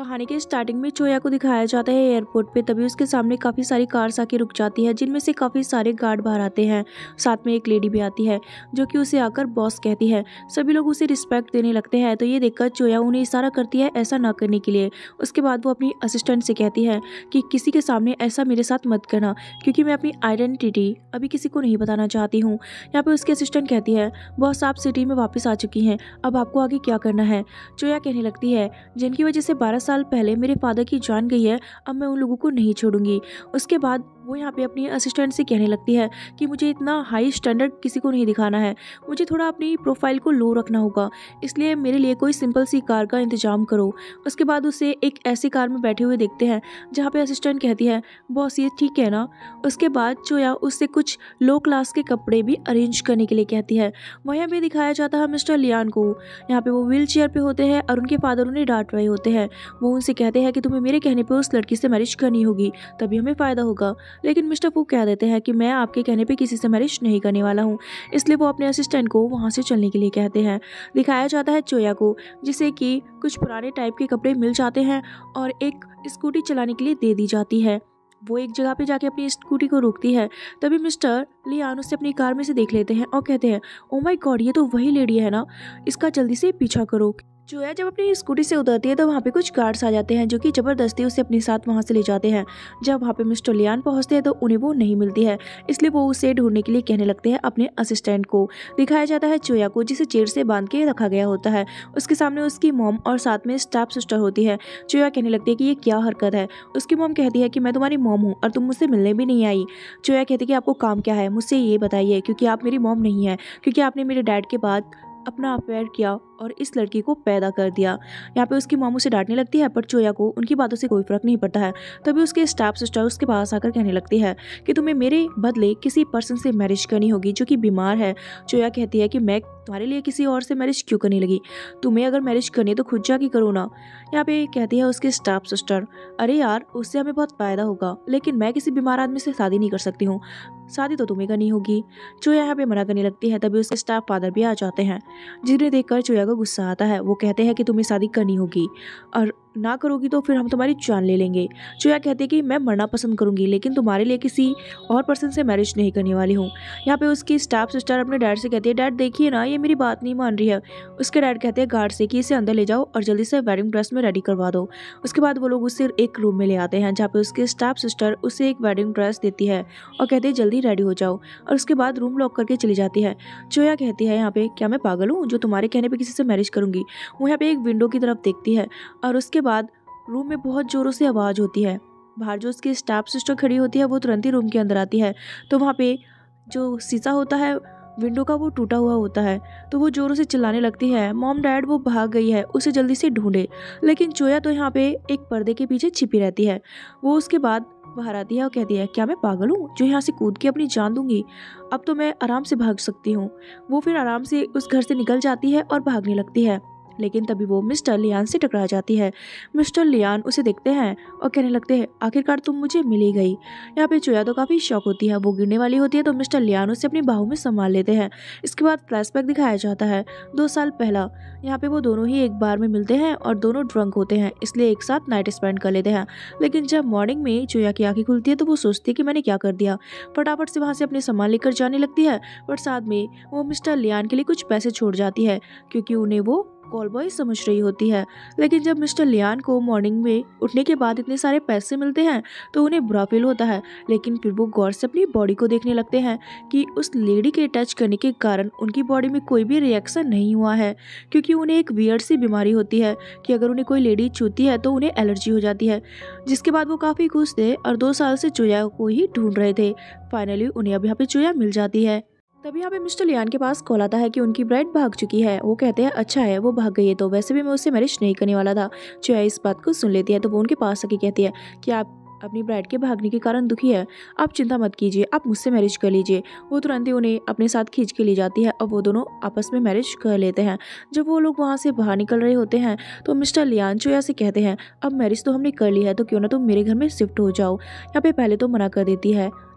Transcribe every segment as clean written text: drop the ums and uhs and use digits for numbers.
कहानी के स्टार्टिंग में चोया को दिखाया जाता है एयरपोर्ट पे। तभी उसके सामने काफ़ी सारी कार्स आके रुक जाती है, जिनमें से काफ़ी सारे गार्ड बाहर आते हैं। साथ में एक लेडी भी आती है जो कि उसे आकर बॉस कहती है। सभी लोग उसे रिस्पेक्ट देने लगते हैं। तो ये देखकर चोया उन्हें इशारा करती है ऐसा ना करने के लिए। उसके बाद वो अपनी असिस्टेंट से कहती है कि किसी के सामने ऐसा मेरे साथ मत करना, क्योंकि मैं अपनी आइडेंटिटी अभी किसी को नहीं बताना चाहती हूँ। यहाँ पे उसकी असिस्टेंट कहती है, बॉस आप सिटी में वापस आ चुकी हैं, अब आपको आगे क्या करना है। चोया कहने लगती है, जिनकी वजह से 12 साल पहले मेरे फादर की जान गई है, अब मैं उन लोगों को नहीं छोड़ूंगी। उसके बाद वो यहाँ पे अपनी असिस्टेंट से कहने लगती है कि मुझे इतना हाई स्टैंडर्ड किसी को नहीं दिखाना है, मुझे थोड़ा अपनी प्रोफाइल को लो रखना होगा, इसलिए मेरे लिए कोई सिंपल सी कार का इंतजाम करो। उसके बाद उसे एक ऐसी कार में बैठे हुए देखते हैं जहाँ पे असिस्टेंट कहती है, बॉस ये ठीक है ना। उसके बाद चोया उससे कुछ लो क्लास के कपड़े भी अरेंज करने के लिए कहती है। वहीं पे दिखाया जाता है मिस्टर लियान को। यहाँ पे वो व्हील चेयर पे होते हैं और उनके फादर उन्हें डांट रहे होते हैं। वो उनसे कहते हैं कि तुम्हें मेरे कहने पे उस लड़की से मैरिज करनी होगी, तभी हमें फ़ायदा होगा। लेकिन मिस्टर फू कह देते हैं कि मैं आपके कहने पे किसी से मैरिज नहीं करने वाला हूँ, इसलिए वो अपने असिस्टेंट को वहाँ से चलने के लिए कहते हैं। दिखाया जाता है चोया को, जिसे कि कुछ पुराने टाइप के कपड़े मिल जाते हैं और एक स्कूटी चलाने के लिए दे दी जाती है। वो एक जगह पे जाके अपनी स्कूटी को रोकती है। तभी मिस्टर लियान उसे अपनी कार में से देख लेते हैं और कहते हैं, ओ माय गॉड, ये तो वही लेडी है ना, इसका जल्दी से पीछा करो। चोया जब अपनी स्कूटी से उतरती है तो वहाँ पे कुछ गार्ड्स आ जाते हैं जो कि ज़बरदस्ती उसे अपने साथ वहाँ से ले जाते हैं। जब वहाँ पे मिस्टर लियान पहुँचते हैं तो उन्हें वो नहीं मिलती है, इसलिए वो उसे ढूंढने के लिए कहने लगते हैं अपने असिस्टेंट को। दिखाया जाता है चोया को, जिसे चेयर से बांध के रखा गया होता है। उसके सामने उसकी मॉम और साथ में स्टेप सिस्टर होती है। चोया कहने लगती है कि ये क्या हरकत है। उसकी मॉम कहती है कि मैं तुम्हारी मॉम हूँ और तुम मुझसे मिलने भी नहीं आई। चोया कहती है कि आपको काम क्या है, मुझसे ये बताइए, क्योंकि आप मेरी मॉम नहीं है, क्योंकि आपने मेरे डैड के बाद अपना अफेयर किया और इस लड़की को पैदा कर दिया। यहाँ पे उसकी मॉम उसे डांटने लगती है, पर चोया को उनकी बातों से कोई फर्क नहीं पड़ता है। तभी उसके स्टेप सिस्टर उसके पास आकर कहने लगती है कि तुम्हें मेरे बदले किसी पर्सन से मैरिज करनी होगी जो कि बीमार है। चोया कहती है कि मैं तुम्हारे लिए किसी और से मैरिज क्यों करने लगी, तुम्हें अगर मैरिज करनी है तो खुद जाके करो ना। यहाँ पे कहती है उसके स्टेप सिस्टर, अरे यार उससे हमें बहुत फायदा होगा, लेकिन मैं किसी बीमार आदमी से शादी नहीं कर सकती हूँ, शादी तो तुम्हें करनी होगी। चोया यहाँ पे मना करने लगती है। तभी उसके स्टेप फादर भी आ जाते हैं, जिन्हें देखकर चोया को गुस्सा आता है। वो कहते हैं कि तुम्हें शादी करनी होगी और ना करोगी तो फिर हम तुम्हारी जान ले लेंगे। चोया कहती है कि मैं मरना पसंद करूंगी, लेकिन तुम्हारे लिए किसी और पर्सन से मैरिज नहीं करने वाली हूँ। यहाँ पे उसकी स्टेप सिस्टर अपने डैड से कहती है, डैड देखिए ना, ये मेरी बात नहीं मान रही है। उसके डैड कहते हैं गार्ड से कि इसे अंदर ले जाओ और जल्दी से वेडिंग ड्रेस में रेडी करवा दो। उसके बाद वो लोग उसे एक रूम में ले आते हैं जहाँ पे उसके स्टेप सिस्टर उसे एक वेडिंग ड्रेस देती है और कहती है जल्दी रेडी हो जाओ, और उसके बाद रूम लॉक करके चली जाती है। चोया कहती है यहाँ पे, क्या मैं पागल हूँ जो तुम्हारे कहने पे किसी से मैरिज करूंगी। वो यहाँ पे एक विंडो की तरफ देखती है और उसके बाद रूम में बहुत जोरों से आवाज़ होती है। बाहर जो उसकी स्टेप सिस्टर खड़ी होती है वो तुरंत ही रूम के अंदर आती है। तो वहाँ पे जो शीशा होता है विंडो का वो टूटा हुआ होता है। तो वो जोरों से चिल्लाने लगती है, मॉम डैड वो भाग गई है, उसे जल्दी से ढूंढे। लेकिन चोया तो यहाँ पे एक पर्दे के पीछे छिपी रहती है। वो उसके बाद बाहर आती है और कहती है, क्या मैं पागल हूँ जो यहाँ से कूद के अपनी जान दूंगी, अब तो मैं आराम से भाग सकती हूँ। वो फिर आराम से उस घर से निकल जाती है और भागने लगती है। लेकिन तभी वो मिस्टर लियान से टकरा जाती है। मिस्टर लियान उसे देखते हैं और कहने लगते हैं, आखिरकार तुम मुझे मिल ही गई। यहाँ पे चोया तो काफ़ी शॉक होती है। वो गिरने वाली होती है तो मिस्टर लियान उसे अपनी बाहों में संभाल लेते हैं। इसके बाद फ्लैशबैक दिखाया जाता है 2 साल पहला। यहाँ पे वो दोनों ही एक बार में मिलते हैं और दोनों ड्रंक होते हैं, इसलिए एक साथ नाइट स्पेंड कर लेते हैं। लेकिन जब मॉर्निंग में चोया की आंखें खुलती है तो वो सोचती है कि मैंने क्या कर दिया। फटाफट से वहाँ से अपने सामान लेकर जाने लगती है, पर साथ में वो मिस्टर लियान के लिए कुछ पैसे छोड़ जाती है, क्योंकि उन्हें वो कॉल बॉय समझ रही होती है। लेकिन जब मिस्टर लियान को मॉर्निंग में उठने के बाद इतने सारे पैसे मिलते हैं तो उन्हें बुरा फील होता है। लेकिन फिर वो गौर से अपनी बॉडी को देखने लगते हैं कि उस लेडी के टच करने के कारण उनकी बॉडी में कोई भी रिएक्शन नहीं हुआ है, क्योंकि उन्हें एक वियर्ड सी बीमारी होती है कि अगर उन्हें कोई लेडी छूती है तो उन्हें एलर्जी हो जाती है। जिसके बाद वो काफ़ी खुश थे और 2 साल से चोया को ही ढूंढ रहे थे। फाइनली उन्हें अब यहाँ पे चोया मिल जाती है। तभी यहाँ पे मिस्टर लियान के पास कॉल आता है कि उनकी ब्राइड भाग चुकी है। वो कहते हैं अच्छा है वो भाग गई है, तो वैसे भी मैं उससे मैरिज नहीं करने वाला था। चोया इस बात को सुन लेती है तो वो उनके पास आके कहती है कि आप अपनी ब्राइड के भागने के कारण दुखी है, आप चिंता मत कीजिए, आप मुझसे मैरिज कर लीजिए। वो तुरंत ही उन्हें अपने साथ खींच के ले जाती है और वो दोनों आपस में मैरिज कर लेते हैं। जब वो लोग वहाँ से बाहर निकल रहे होते हैं तो मिस्टर लियान चोया से कहते हैं, अब मैरिज तो हमने कर ली है तो क्यों ना तुम मेरे घर में शिफ्ट हो जाओ। यहाँ पे पहले तो मना कर देती है,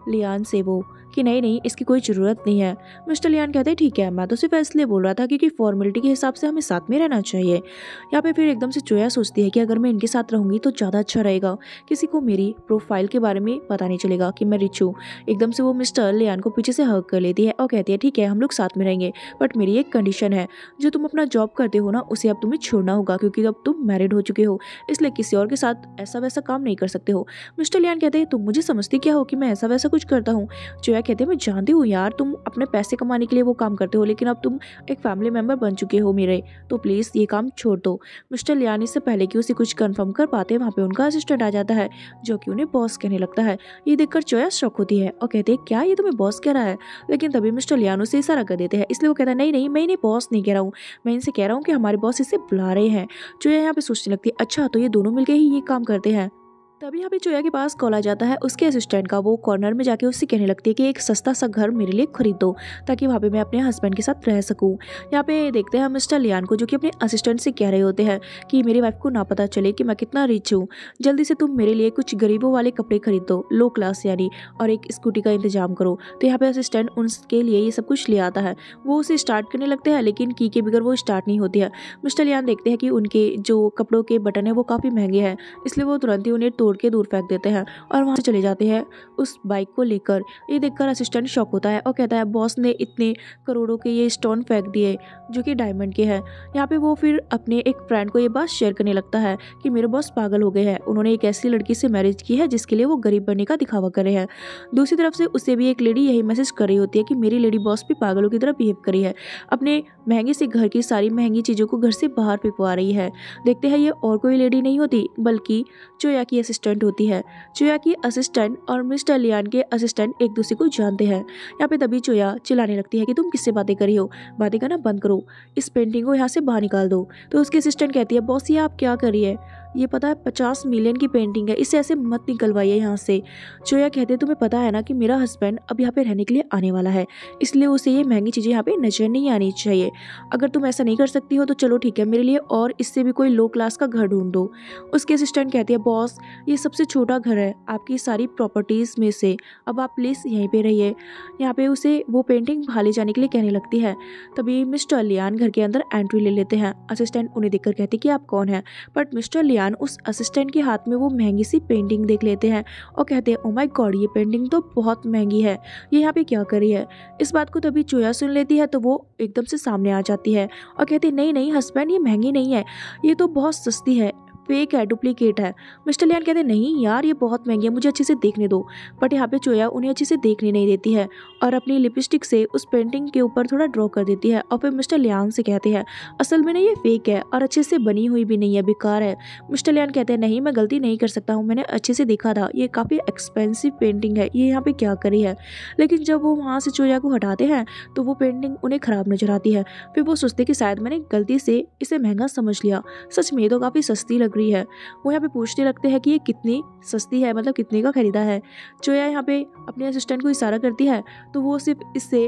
लियान से वो कि नहीं नहीं इसकी कोई ज़रूरत नहीं है। मिस्टर लियान कहते हैं ठीक है, मैं तो सिर्फ इसलिए बोल रहा था क्योंकि फॉर्मेलिटी के हिसाब से हमें साथ में रहना चाहिए। यहाँ पे फिर एकदम से चोया सोचती है कि अगर मैं इनके साथ रहूँगी तो ज़्यादा अच्छा रहेगा, किसी को मेरी प्रोफाइल के बारे में पता नहीं चलेगा कि मैं रिच हूँ। एकदम से वो मिस्टर लियान को पीछे से हग कर लेती है और कहती है ठीक है हम लोग साथ में रहेंगे, बट मेरी एक कंडीशन है, जो तुम अपना जॉब करते हो ना उसे अब तुम्हें छोड़ना होगा क्योंकि अब तुम मैरिड हो चुके हो, इसलिए किसी और के साथ ऐसा वैसा काम नहीं कर सकते हो। मिस्टर लियान कहते हैं तुम मुझे समझती क्या हो कि मैं ऐसा वैसा कुछ करता हूँ। चोया कहते हैं मैं जानती हूँ यार, तुम अपने पैसे कमाने के लिए वो काम करते हो, लेकिन अब तुम एक फैमिली मेम्बर बन चुके हो मेरे, तो प्लीज़ ये काम छोड़ दो। मिस्टर लियान इससे पहले कि उसे कुछ कंफर्म कर पाते वहाँ पे उनका असिस्टेंट आ जाता है जो कि उन्हें बॉस कहने लगता है। ये देखकर चोया शॉक होती है और कहते हैं क्या ये तुम्हें बॉस कह रहा है, लेकिन तभी मिस्टर लियान उसे इशारा कर देते हैं, इसलिए वो कहता है नहीं नहीं मैं इन्हें बॉस नहीं कह रहा हूँ, मैं इनसे कह रहा हूँ कि हमारे बॉस इसे बुला रहे हैं। चोया यहाँ पे सोचने लगती है अच्छा तो ये दोनों मिलकर ही ये काम करते हैं। तभी यहाँ पे चोया के पास कॉल आ जाता है उसके असिस्टेंट का। वो कॉर्नर में जाके उससे कहने लगती है कि एक सस्ता सा घर मेरे लिए खरीद दो ताकि वहाँ पे मैं अपने हस्बैंड के साथ रह सकूँ। यहाँ पे देखते हैं मिस्टर लियान को जो कि अपने असिस्टेंट से कह रहे होते हैं कि मेरी वाइफ को ना पता चले कि मैं कितना रिच हूँ, जल्दी से तुम मेरे लिए कुछ गरीबों वाले कपड़े खरीद दो, लो क्लास यानी, और एक स्कूटी का इंतजाम करो। तो यहाँ पे असिस्टेंट उनके लिए ये सब कुछ ले आता है। वो उसे स्टार्ट करने लगते हैं लेकिन की के बगैर वो स्टार्ट नहीं होती है। मिस्टर लियान देखते हैं कि उनके जो कपड़ों के बटन है वो काफ़ी महंगे हैं, इसलिए वो तुरंत ही उन्हें तोड़ के दूर फेंक देते हैं और वहां से चले जाते हैं उस बाइक को लेकर। ये देखकर असिस्टेंट शॉक होता है और कहता है बॉस ने इतने करोड़ों के ये स्टोन फेंक दिए जो कि डायमंड के हैं। यहाँ पे वो फिर अपने एक फ्रेंड को ये बात शेयर करने लगता है कि मेरे बॉस पागल हो गए हैं, उन्होंने एक ऐसी लड़की से मैरिज की है जिसके लिए वो गरीब बनने का दिखावा कर रहे हैं। दूसरी तरफ से उसे भी एक लेडी यही मैसेज कर रही होती है कि मेरी लेडी बॉस भी पागलों की तरह बिहेव करी है, अपने महंगे से घर की सारी महंगी चीज़ों को घर से बाहर फेंकवा रही है। देखते हैं ये और कोई लेडी नहीं होती बल्कि चोया की असिस्टेंट होती है। चोया की असिस्टेंट और मिस्टर लियान के असिस्टेंट एक दूसरे को जानते हैं। यहाँ पे तभी चोया चिल्लाने लगती है कि तुम किससे बातें करी हो, बातें करना बंद करो, इस पेंटिंग को यहाँ से बाहर निकाल दो। तो उसकी असिस्टेंट कहती है बॉस ये आप क्या कर रही है, ये पता है 50 मिलियन की पेंटिंग है, इसे ऐसे मत निकलवाइए यहाँ से। चोया कहते तुम्हें पता है ना कि मेरा हस्बैंड अब यहाँ पे रहने के लिए आने वाला है, इसलिए उसे ये महंगी चीज़ें यहाँ पे नजर नहीं आनी चाहिए। अगर तुम ऐसा नहीं कर सकती हो तो चलो ठीक है, मेरे लिए और इससे भी कोई लो क्लास का घर ढूंढ दो। उसकी असिस्टेंट कहती है बॉस ये सबसे छोटा घर है आपकी सारी प्रॉपर्टीज़ में से, अब आप प्लीज़ यहीं पे रहिए। यहाँ पे उसे वो पेंटिंग बाहर ले जाने के लिए कहने लगती है। तभी मिस्टर लियान घर के अंदर एंट्री ले लेते हैं। असिस्टेंट उन्हें देखकर कहती कि आप कौन हैं, बट मिस्टर लियान उस असिस्टेंट के हाथ में वो महंगी सी पेंटिंग देख लेते हैं और कहते हैं ओ माय गॉड ये पेंटिंग तो बहुत महंगी है, ये यहाँ पे क्या कर रही है। इस बात को तभी चोया सुन लेती है तो वो एकदम से सामने आ जाती है और कहती है नहीं नहीं हस्बैंड ये महंगी नहीं है, ये तो बहुत सस्ती है, फेक है, डुप्लीकेट है। मिस्टर लियान कहते नहीं यार ये बहुत महंगी है, मुझे अच्छे से देखने दो। बट यहाँ पे चोया उन्हें अच्छे से देखने नहीं देती है और अपनी लिपस्टिक से उस पेंटिंग के ऊपर थोड़ा ड्रॉ कर देती है और फिर मिस्टर लियान से कहते हैं असल में ना ये फेक है और अच्छे से बनी हुई भी नहीं है, बेकार है। मिस्टर लियान कहते हैं नहीं मैं गलती नहीं कर सकता हूँ, मैंने अच्छे से देखा था, ये काफ़ी एक्सपेंसिव पेंटिंग है, ये यहाँ पे क्या करी है। लेकिन जब वो वहाँ से चोया को हटाते हैं तो वो पेंटिंग उन्हें ख़राब नजर आती है। फिर वो सोचते कि शायद मैंने गलती से इसे महंगा समझ लिया, सच में ये तो काफ़ी सस्ती लग रही है। वो यहाँ पे पूछने लगते हैं कि ये कितनी सस्ती है, मतलब कितने का खरीदा है। चोया यहाँ पे अपने असिस्टेंट को इशारा करती है तो वो सिर्फ इससे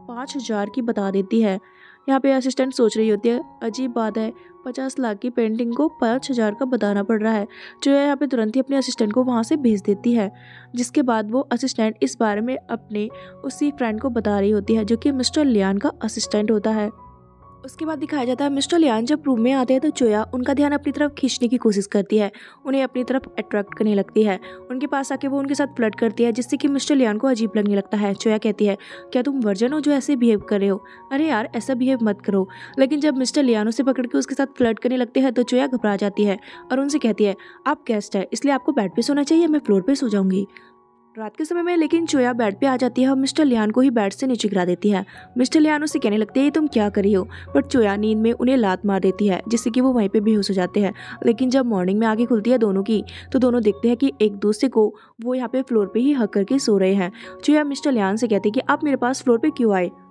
5000 की बता देती है। यहाँ पे असिस्टेंट सोच रही होती है अजीब बात है, 50 लाख की पेंटिंग को 5000 का बताना पड़ रहा है। चोया यहाँ पे तुरंत ही अपने असिस्टेंट को वहाँ से भेज देती है, जिसके बाद वो असिस्टेंट इस बारे में अपने उसी फ्रेंड को बता रही होती है जो कि मिस्टर लियान का असिस्टेंट होता है। उसके बाद दिखाया जाता है मिस्टर लियान जब रूम में आते हैं तो चोया उनका ध्यान अपनी तरफ खींचने की कोशिश करती है, उन्हें अपनी तरफ अट्रैक्ट करने लगती है। उनके पास आके वो उनके साथ फ्लर्ट करती है जिससे कि मिस्टर लियान को अजीब लगने लगता है। चोया कहती है क्या तुम वर्जन हो जो ऐसे बिहेव कर रहे हो, अरे यार ऐसा बिहेव मत करो। लेकिन जब मिस्टर लियान उसे पकड़ के उसके साथ फ्लर्ट करने लगते हैं तो चोया घबरा जाती है और उनसे कहती है आप गेस्ट है इसलिए आपको बेड पे सोना चाहिए, मैं फ्लोर पे सो जाऊंगी रात के समय में। लेकिन चोया बेड पे आ जाती है और मिस्टर लियान को ही बेड से नीचे गिरा देती है। मिस्टर लियान उसे कहने लगते हैं ये तुम क्या करी हो, बट चोया नींद में उन्हें लात मार देती है जिससे कि वो वहीं पे बेहोश हो जाते हैं। लेकिन जब मॉर्निंग में आंखें खुलती है दोनों की तो दोनों देखते हैं कि एक दूसरे को वो यहाँ पे फ्लोर पे ही हक करके सो रहे हैं। चोया मिस्टर लियान से कहते हैं कि आप मेरे पास फ्लोर पे क्यों आए,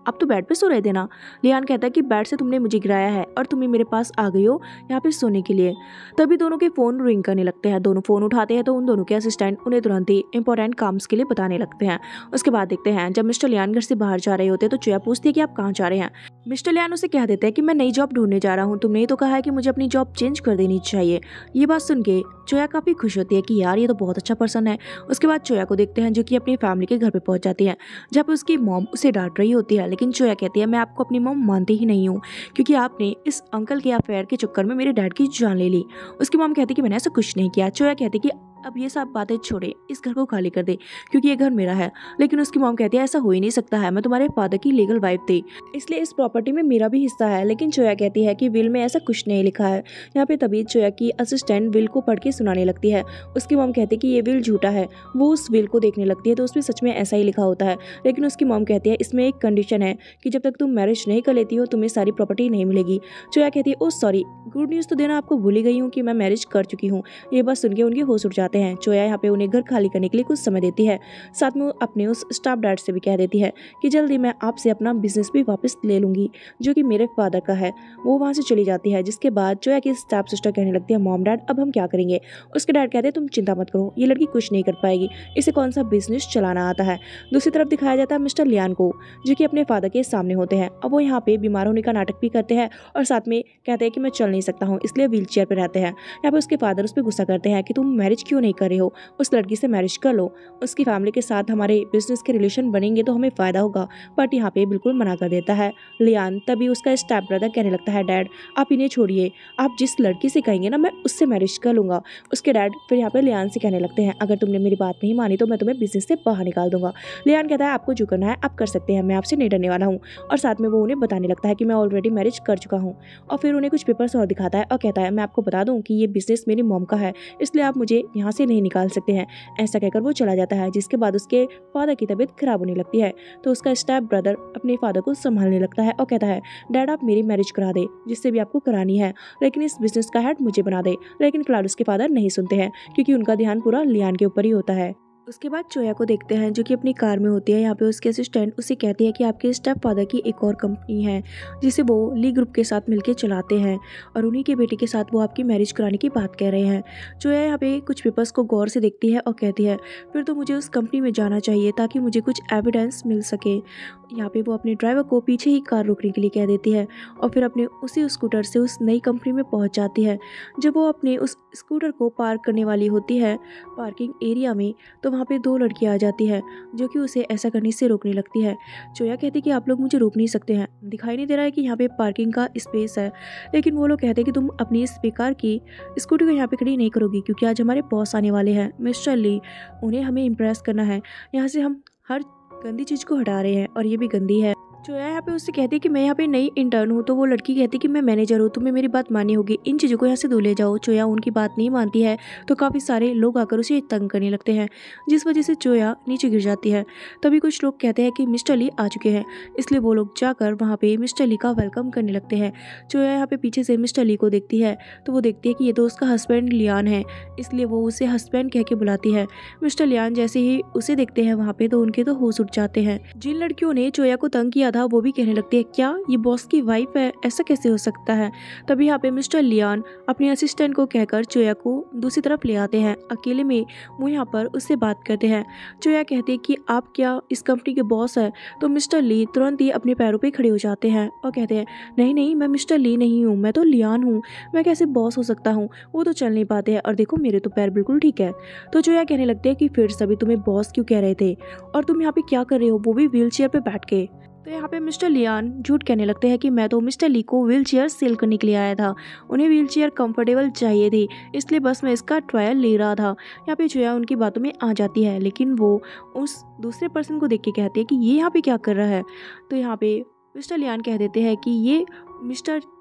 अब तो बेड पे सो रहे थे ना। लियान कहता है कि बेड से तुमने मुझे गिराया है और तुम मेरे पास आ गई हो यहाँ पे सोने के लिए। तभी दोनों के फ़ोन रिंग करने लगते हैं। दोनों फ़ोन उठाते हैं तो उन दोनों के असिस्टेंट उन्हें तुरंत ही इंपॉर्टेंट काम्स के लिए बताने लगते हैं। उसके बाद देखते हैं जब मिस्टर लियान घर से बाहर जा रहे होते हैं तो चोया पूछती है कि आप कहाँ जा रहे हैं। मिस्टर लियान उसे कह देते हैं कि मैं नई जॉब ढूंढने जा रहा हूँ, तुमने ही तो कहा है कि मुझे अपनी जॉब चेंज कर देनी चाहिए। ये बात सुन के चोया काफ़ी खुश होती है कि यार ये तो बहुत अच्छा पर्सन है। उसके बाद चोया को देखते हैं जो कि अपनी फैमिली के घर पे पहुंच जाती है, जहाँ पे उसकी मॉम उसे डांट रही होती है। लेकिन चोया कहती है मैं आपको अपनी मॉम मानती ही नहीं हूँ, क्योंकि आपने इस अंकल के अफेयर के चक्कर में मेरे डैड की जान ले ली। उसकी मॉम कहती कि मैंने ऐसा कुछ नहीं किया। चोया कहती कि अब ये सब बातें छोड़े, इस घर को खाली कर दे क्योंकि ये घर मेरा है। लेकिन उसकी मॉम कहती है ऐसा हो ही नहीं सकता है, मैं तुम्हारे फादर की लीगल वाइफ थी, इसलिए इस प्रॉपर्टी में मेरा भी हिस्सा है। लेकिन चोया कहती है कि विल में ऐसा कुछ नहीं लिखा है। यहाँ पे तभी चोया की असिस्टेंट विल को पढ़ के सुनाने लगती है। उसकी मॉम कहती है कि ये विल झूठा है। वो उस विल को देखने लगती है तो उसमें सच में ऐसा ही लिखा होता है। लेकिन उसकी मॉम कहती है इसमें एक कंडीशन है कि जब तक तुम मैरिज नहीं कर लेती हो तुम्हें सारी प्रॉपर्टी नहीं मिलेगी। चोया कहती है ओ सॉरी, गुड न्यूज़ तो देना आपको भूल ही गई हूँ कि मैं मैरिज कर चुकी हूँ। ये बात सुन के उनके होश उड़ जाते हैं। चोया यहाँ पे उन्हें घर खाली करने के लिए कुछ समय देती है। साथ में वो अपने उस स्टाफ डैड से भी कह देती है कि जल्दी मैं आपसे अपना बिजनेस भी वापस ले लूंगी जो कि मेरे फादर का है। वो वहाँ से चली जाती है। जिसके बाद चोया की स्टाफ सिस्टर कहने लगती है मॉम डैड अब हम क्या करेंगे। उसके डैड कहते हैं तुम चिंता मत करो, ये लड़की कुछ नहीं कर पाएगी, इसे कौन सा बिजनेस चलाना आता है। दूसरी तरफ दिखाया जाता है मिस्टर लियान को जो कि अपने फादर के सामने होते हैं। अब वो यहाँ पे बीमार होने का नाटक भी करते हैं और साथ में कहते हैं कि मैं चल नहीं सकता हूँ, इसलिए व्हील चेयर पर रहते हैं। यहाँ पे उसके फादर उस पर गुस्सा करते हैं कि तुम मैरिज क्यों नहीं कर रहे हो, उस लड़की से मैरिज कर लो, उसकी फैमिली के साथ हमारे बिजनेस के रिलेशन बनेंगे तो हमें फ़ायदा होगा। बट यहाँ पे बिल्कुल मना कर देता है लियान। तभी उसका स्टेप ब्रदर कहने लगता है डैड आप इन्हें छोड़िए, आप जिस लड़की से कहेंगे ना मैं उससे मैरिज कर लूँगा। उसके डैड फिर यहाँ पे लियान से कहने लगते हैं अगर तुमने मेरी बात नहीं मानी तो मैं तुम्हें बिजनेस से बाहर निकाल दूंगा। लियान कहता है आपको जो करना है आप कर सकते हैं, मैं आपसे नहीं डरने वाला हूँ। और साथ में वो उन्हें बताने लगता है कि मैं ऑलरेडी मैरिज कर चुका हूँ। और फिर उन्हें कुछ पेपर्स और दिखाता है और कहता है मैं आपको बता दूँ कि ये बिजनेस मेरी मॉम का है, इसलिए आप मुझे यहाँ से नहीं निकाल सकते हैं। ऐसा कहकर वो चला जाता है। जिसके बाद उसके फादर की तबीयत खराब होने लगती है तो उसका स्टेप ब्रदर अपने फादर को संभालने लगता है और कहता है डैड आप मेरी मैरिज करा दे जिससे भी आपको करानी है, लेकिन इस बिजनेस का हेड मुझे बना दे। लेकिन क्लाउडस के फादर नहीं सुनते हैं क्योंकि उनका ध्यान पूरा लियान के ऊपर ही होता है। उसके बाद चोया को देखते हैं जो कि अपनी कार में होती है। यहाँ पे उसके असिस्टेंट उसे कहती है कि आपके स्टेप फादर की एक और कंपनी है जिसे वो ली ग्रुप के साथ मिलकर चलाते हैं और उन्हीं के बेटे के साथ वो आपकी मैरिज कराने की बात कह रहे हैं। चोया यहाँ पे कुछ पेपर्स को गौर से देखती है और कहती है फिर तो मुझे उस कंपनी में जाना चाहिए ताकि मुझे कुछ एविडेंस मिल सके। यहाँ पे वो अपने ड्राइवर को पीछे ही कार रोकने के लिए कह देती है और फिर अपने उसी स्कूटर से उस नई कंपनी में पहुँच जाती है। जब वो अपने उस स्कूटर को पार्क करने वाली होती है पार्किंग एरिया में तो वहाँ पे दो लड़कियाँ आ जाती है जो कि उसे ऐसा करने से रोकने लगती है। चोया कहती कि आप लोग मुझे रोक नहीं सकते हैं, दिखाई नहीं दे रहा है कि यहाँ पे पार्किंग का स्पेस है। लेकिन वो लोग कहते हैं कि तुम अपनी इस बेकार की स्कूटी को यहाँ पे खड़ी नहीं करोगी क्योंकि आज हमारे बॉस आने वाले हैं मिस्टर ली, उन्हें हमें इम्प्रेस करना है। यहाँ से हम हर गंदी चीज़ को हटा रहे हैं और ये भी गंदी है। चोया यहाँ पे उससे कहती है कि मैं यहाँ पे नई इंटर्न हूँ तो वो लड़की कहती है कि मैं मैनेजर हूँ, तुम्हें मेरी बात माननी होगी, इन चीज़ों को यहाँ से दूर ले जाओ। चोया उनकी बात नहीं मानती है तो काफ़ी सारे लोग आकर उसे तंग करने लगते हैं जिस वजह से चोया नीचे गिर जाती है। तभी कुछ लोग कहते हैं कि मिस्टर ली आ चुके हैं, इसलिए वो लोग जाकर वहाँ पे मिस्टर ली का वेलकम करने लगते हैं। चोया यहाँ पे पीछे से मिस्टर ली को देखती है तो वो देखती है कि ये तो उसका हस्बैंड लियान है, इसलिए वो उसे हस्बैंड कह के बुलाती है। मिस्टर लियान जैसे ही उसे देखते हैं वहाँ पे तो उनके तो होश उठ जाते हैं। जिन लड़कियों ने चोया को तंग किया था वो भी कहने लगती है क्या ये बॉस की वाइफ है, ऐसा कैसे हो सकता है। तभी यहाँ पे मिस्टर लियान अपने असिस्टेंट को कहकर चोया को दूसरी तरफ ले आते हैं। अकेले में वो यहाँ पर उससे बात करते हैं। चोया कहती है कि आप क्या इस कंपनी के बॉस हैं, तो मिस्टर ली तुरंत ही अपने पैरों पे खड़े हो जाते हैं और कहते हैं नहीं नहीं मैं मिस्टर ली नहीं हूँ, मैं तो लियान हूँ, मैं कैसे बॉस हो सकता हूँ। वो तो चल नहीं पाते हैं और देखो मेरे तो पैर बिल्कुल ठीक है। तो चोया कहने लगते हैं कि फिर सभी तुम्हें बॉस क्यों कह रहे थे और तुम यहाँ पे क्या कर रहे हो, वो भी व्हील चेयर पे बैठ के। तो यहाँ पे मिस्टर लियान झूठ कहने लगते हैं कि मैं तो मिस्टर ली को व्हील चेयर सेल करने के लिए आया था, उन्हें व्हील चेयर कंफर्टेबल चाहिए थी इसलिए बस मैं इसका ट्रायल ले रहा था। यहाँ पे चोया उनकी बातों में आ जाती है लेकिन वो उस दूसरे पर्सन को देख के कहती है कि ये यहाँ पे क्या कर रहा है। तो यहाँ पे मिस्टर लियान कह देते हैं कि ये मिस्टर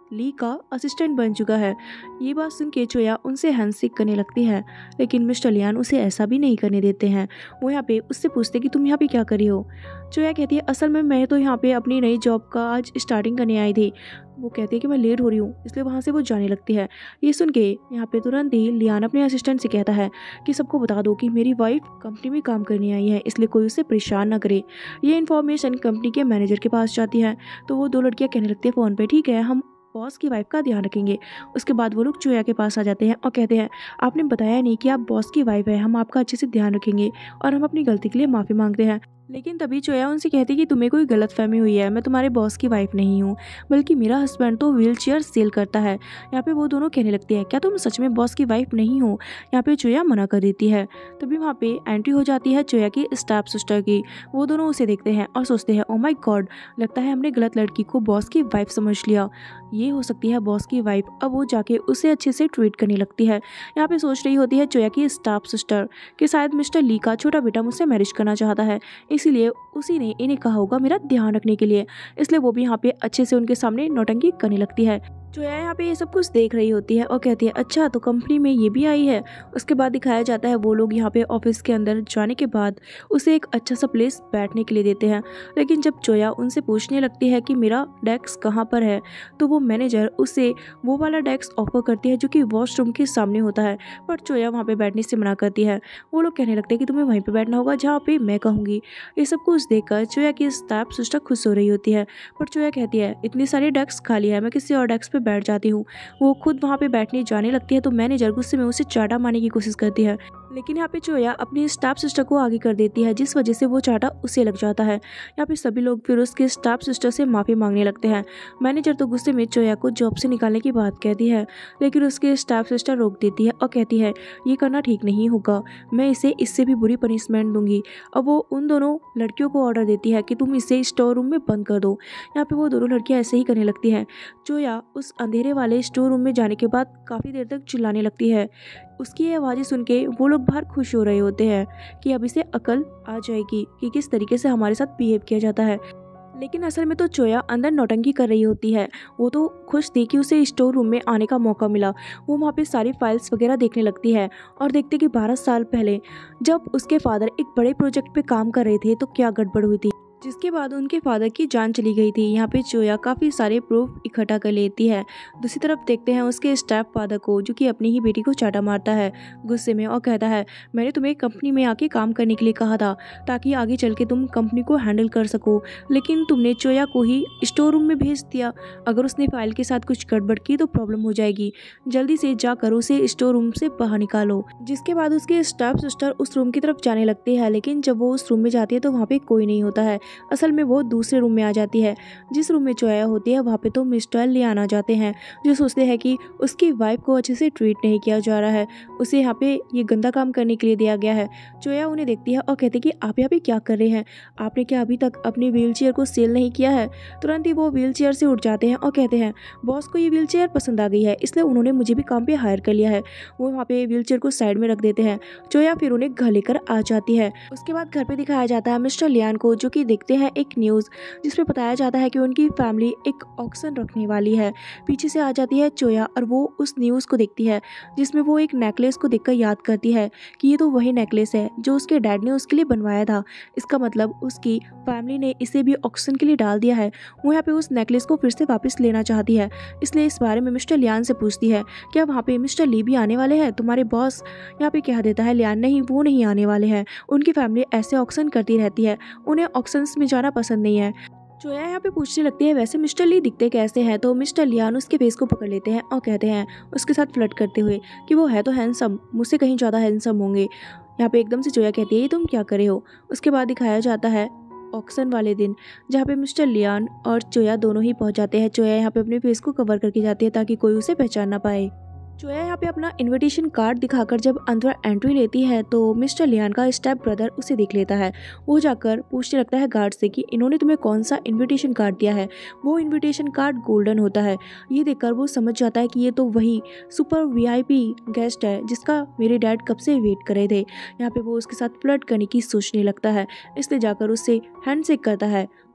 ली का असिस्टेंट बन चुका है। ये बात सुन के चोया उनसे हैंडशेक करने लगती है, लेकिन मिस्टर लियान उसे ऐसा भी नहीं करने देते हैं। वो यहाँ पे उससे पूछते कि तुम यहाँ पे क्या कर रही हो। चोया कहती है असल में मैं तो यहाँ पे अपनी नई जॉब का आज स्टार्टिंग करने आई थी। वो कहती है कि मैं लेट हो रही हूँ, इसलिए वहाँ से वो जाने लगती है। ये सुन के यहाँ पे तुरंत ही लियान अपने असिस्टेंट से कहता है कि सबको बता दो कि मेरी वाइफ कंपनी में काम करने आई है, इसलिए कोई उसे परेशान ना करे। ये इन्फॉर्मेशन कंपनी के मैनेजर के पास जाती है, तो वो दो लड़कियाँ कहने लगती है फ़ोन पे ठीक है हम बॉस की वाइफ का ध्यान रखेंगे। उसके बाद वो लोग चोया के पास आ जाते हैं और कहते हैं आपने बताया नहीं कि आप बॉस की वाइफ है, हम आपका अच्छे से ध्यान रखेंगे और हम अपनी गलती के लिए माफ़ी मांगते हैं। लेकिन तभी चोया उनसे कहती कि तुम्हें कोई गलतफहमी हुई है, मैं तुम्हारे बॉस की वाइफ नहीं हूँ, बल्कि मेरा हस्बैंड तो व्हील चेयर सेल करता है। यहाँ पे वो दोनों कहने लगती है क्या तुम सच में बॉस की वाइफ नहीं हो। यहाँ पे चोया मना कर देती है। तभी वहाँ पे एंट्री हो जाती है चोया की स्टाफ सिस्टर की। वो दोनों उसे देखते हैं और सोचते हैं ओ माय गॉड, लगता है हमने गलत लड़की को बॉस की वाइफ समझ लिया, ये हो सकती है बॉस की वाइफ। अब वो जाके उसे अच्छे से ट्रीट करने लगती है। यहाँ पे सोच रही होती है चोया की स्टाफ सिस्टर कि शायद मिस्टर ली का छोटा बेटा मुझसे मैरिज करना चाहता है, इसीलिए उसी ने इन्हें कहा होगा मेरा ध्यान रखने के लिए, इसलिए वो भी यहाँ पे अच्छे से उनके सामने नौटंकी करने लगती है। चोया यहाँ पे ये सब कुछ देख रही होती है और कहती है अच्छा तो कंपनी में ये भी आई है। उसके बाद दिखाया जाता है वो लोग यहाँ पे ऑफिस के अंदर जाने के बाद उसे एक अच्छा सा प्लेस बैठने के लिए देते हैं। लेकिन जब चोया उनसे पूछने लगती है कि मेरा डेस्क कहाँ पर है, तो वो मैनेजर उसे वो वाला डेस्क ऑफर करती है जो कि वॉशरूम के सामने होता है, पर चोया वहाँ पे बैठने से मना करती है। वो लोग कहने लगते हैं कि तुम्हें वहीं पर बैठना होगा जहाँ पे मैं कहूँगी। ये सब कुछ देखकर चोया की स्टाफ सिस्टर खुश हो रही होती है, पर चोया कहती है इतनी सारी डेस्क खाली है, मैं किसी और डेस्क पे बैठ जाती हूँ। वो खुद वहाँ पे बैठने जाने लगती है तो मैनेजर गुस्से में उसे चाटा मारने की कोशिश करती है, लेकिन यहाँ पे चोया अपनी स्टाफ सिस्टर को आगे कर देती है, जिस वजह से वो चाटा उसे लग जाता है। यहाँ पे सभी लोग फिर उसके स्टाफ सिस्टर से माफ़ी मांगने लगते हैं। मैनेजर तो गुस्से में चोया को जॉब से निकालने की बात कहती है, लेकिन उसके स्टाफ सिस्टर रोक देती है और कहती है ये करना ठीक नहीं होगा, मैं इसे इससे भी बुरी पनिशमेंट दूंगी। अब वो उन दोनों लड़कियों को ऑर्डर देती है कि तुम इसे स्टोर रूम में बंद कर दो। यहाँ पे वो दोनों लड़कियाँ ऐसे ही करने लगती हैं। चोया उस अंधेरे वाले स्टोर रूम में जाने के बाद काफ़ी देर तक चिल्लाने लगती है। उसकी ये आवाज़ें सुन के वो लोग बाहर खुश हो रहे होते हैं कि अब इसे अकल आ जाएगी कि किस तरीके से हमारे साथ बिहेव किया जाता है। लेकिन असल में तो चोया अंदर नौटंकी कर रही होती है। वो तो खुश थी कि उसे स्टोर रूम में आने का मौका मिला। वो वहाँ पे सारी फाइल्स वगैरह देखने लगती है और देखते कि 12 साल पहले जब उसके फादर एक बड़े प्रोजेक्ट पे काम कर रहे थे तो क्या गड़बड़ हुई थी, जिसके बाद उनके फादर की जान चली गई थी। यहाँ पे चोया काफ़ी सारे प्रूफ इकट्ठा कर लेती है। दूसरी तरफ देखते हैं उसके स्टाफ फादर को जो कि अपनी ही बेटी को चाटा मारता है गुस्से में और कहता है मैंने तुम्हें कंपनी में आके काम करने के लिए कहा था ताकि आगे चल के तुम कंपनी को हैंडल कर सको, लेकिन तुमने चोया को ही स्टोर रूम में भेज दिया। अगर उसने फाइल के साथ कुछ गड़बड़ की तो प्रॉब्लम हो जाएगी, जल्दी से जाकर उसे स्टोर रूम से बाहर निकालो। जिसके बाद उसके स्टाफ सिस्टर उस रूम की तरफ जाने लगती है, लेकिन जब वो उस रूम में जाती है तो वहाँ पे कोई नहीं होता है। असल में वो दूसरे रूम में आ जाती है। जिस रूम में चोया होती है वहाँ पे तो मिस्टर लियान आ जाते हैं, जो सोचते हैं कि उसकी वाइफ को अच्छे से ट्रीट नहीं किया जा रहा है, उसे यहाँ पे ये गंदा काम करने के लिए दिया गया है। चोया उन्हें देखती है और कहती है कि आप यहाँ पे क्या कर रहे हैं, आपने क्या अभी तक अपनी व्हील चेयर को सेल नहीं किया है। तुरंत ही वो व्हील चेयर से उठ जाते हैं और कहते हैं बॉस को ये व्हील चेयर पसंद आ गई है, इसलिए उन्होंने मुझे भी काम पे हायर कर लिया है। वो वहाँ पे व्हील चेयर को साइड में रख देते हैं। चोया फिर उन्हें घर लेकर आ जाती है। उसके बाद घर पे दिखाया जाता है मिस्टर लियान को, जो कि देखते हैं एक न्यूज़ जिसमें बताया जाता है कि उनकी फैमिली एक ऑक्शन रखने वाली है। पीछे से आ जाती है चोया और वो उस न्यूज़ को देखती है जिसमें वो एक नेकलेस को देखकर याद करती है कि ये तो वही नेकलेस है जो उसके डैड ने उसके लिए बनवाया था। इसका मतलब उसकी फैमिली ने इसे भी ऑक्शन के लिए डाल दिया है। वो यहाँ पे उस नेकलेस को फिर से वापस लेना चाहती है, इसलिए इस बारे में मिस्टर लियान से पूछती है क्या वहाँ पे मिस्टर ली भी आने वाले हैं, तुम्हारे बॉस। यहाँ पे कह देता है लियान नहीं, वो नहीं आने वाले हैं, उनकी फैमिली ऐसे ऑक्शन करती रहती है, उन्हें ऑक्शंस में जाना पसंद नहीं है। चोया यहाँ पे पूछने लगती है वैसे मिस्टर ली दिखते कैसे हैं, तो मिस्टर लियान उसके फेस को पकड़ लेते हैं और कहते हैं उसके साथ फ्लर्ट करते हुए कि वो है तो हैंडसम, मुझसे कहीं ज़्यादा हैंडसम होंगे। यहाँ पे एकदम से चोया कहती है ये तुम क्या करे हो। उसके बाद दिखाया जाता है ऑक्शन वाले दिन, जहाँ पे मिस्टर लियान और चोया दोनों ही पहुँच जाते हैं। चोया यहाँ पे अपने फेस को कवर करके जाती है ताकि कोई उसे पहचान ना पाए। चोया यहाँ पे अपना इनविटेशन कार्ड दिखाकर जब अंदर एंट्री लेती है तो मिस्टर लियान का स्टेप ब्रदर उसे देख लेता है। वो जाकर पूछने लगता है गार्ड से कि इन्होंने तुम्हें कौन सा इनविटेशन कार्ड दिया है। वो इनविटेशन कार्ड गोल्डन होता है। ये देखकर वो समझ जाता है कि ये तो वही सुपर वीआईपी गेस्ट है जिसका मेरे डैड कब से वेट कर रहे थे। यहाँ पे वो उसके साथ फ्लर्ट करने की सोचने लगता है, इसलिए जाकर उससे हैंडशेक करता है।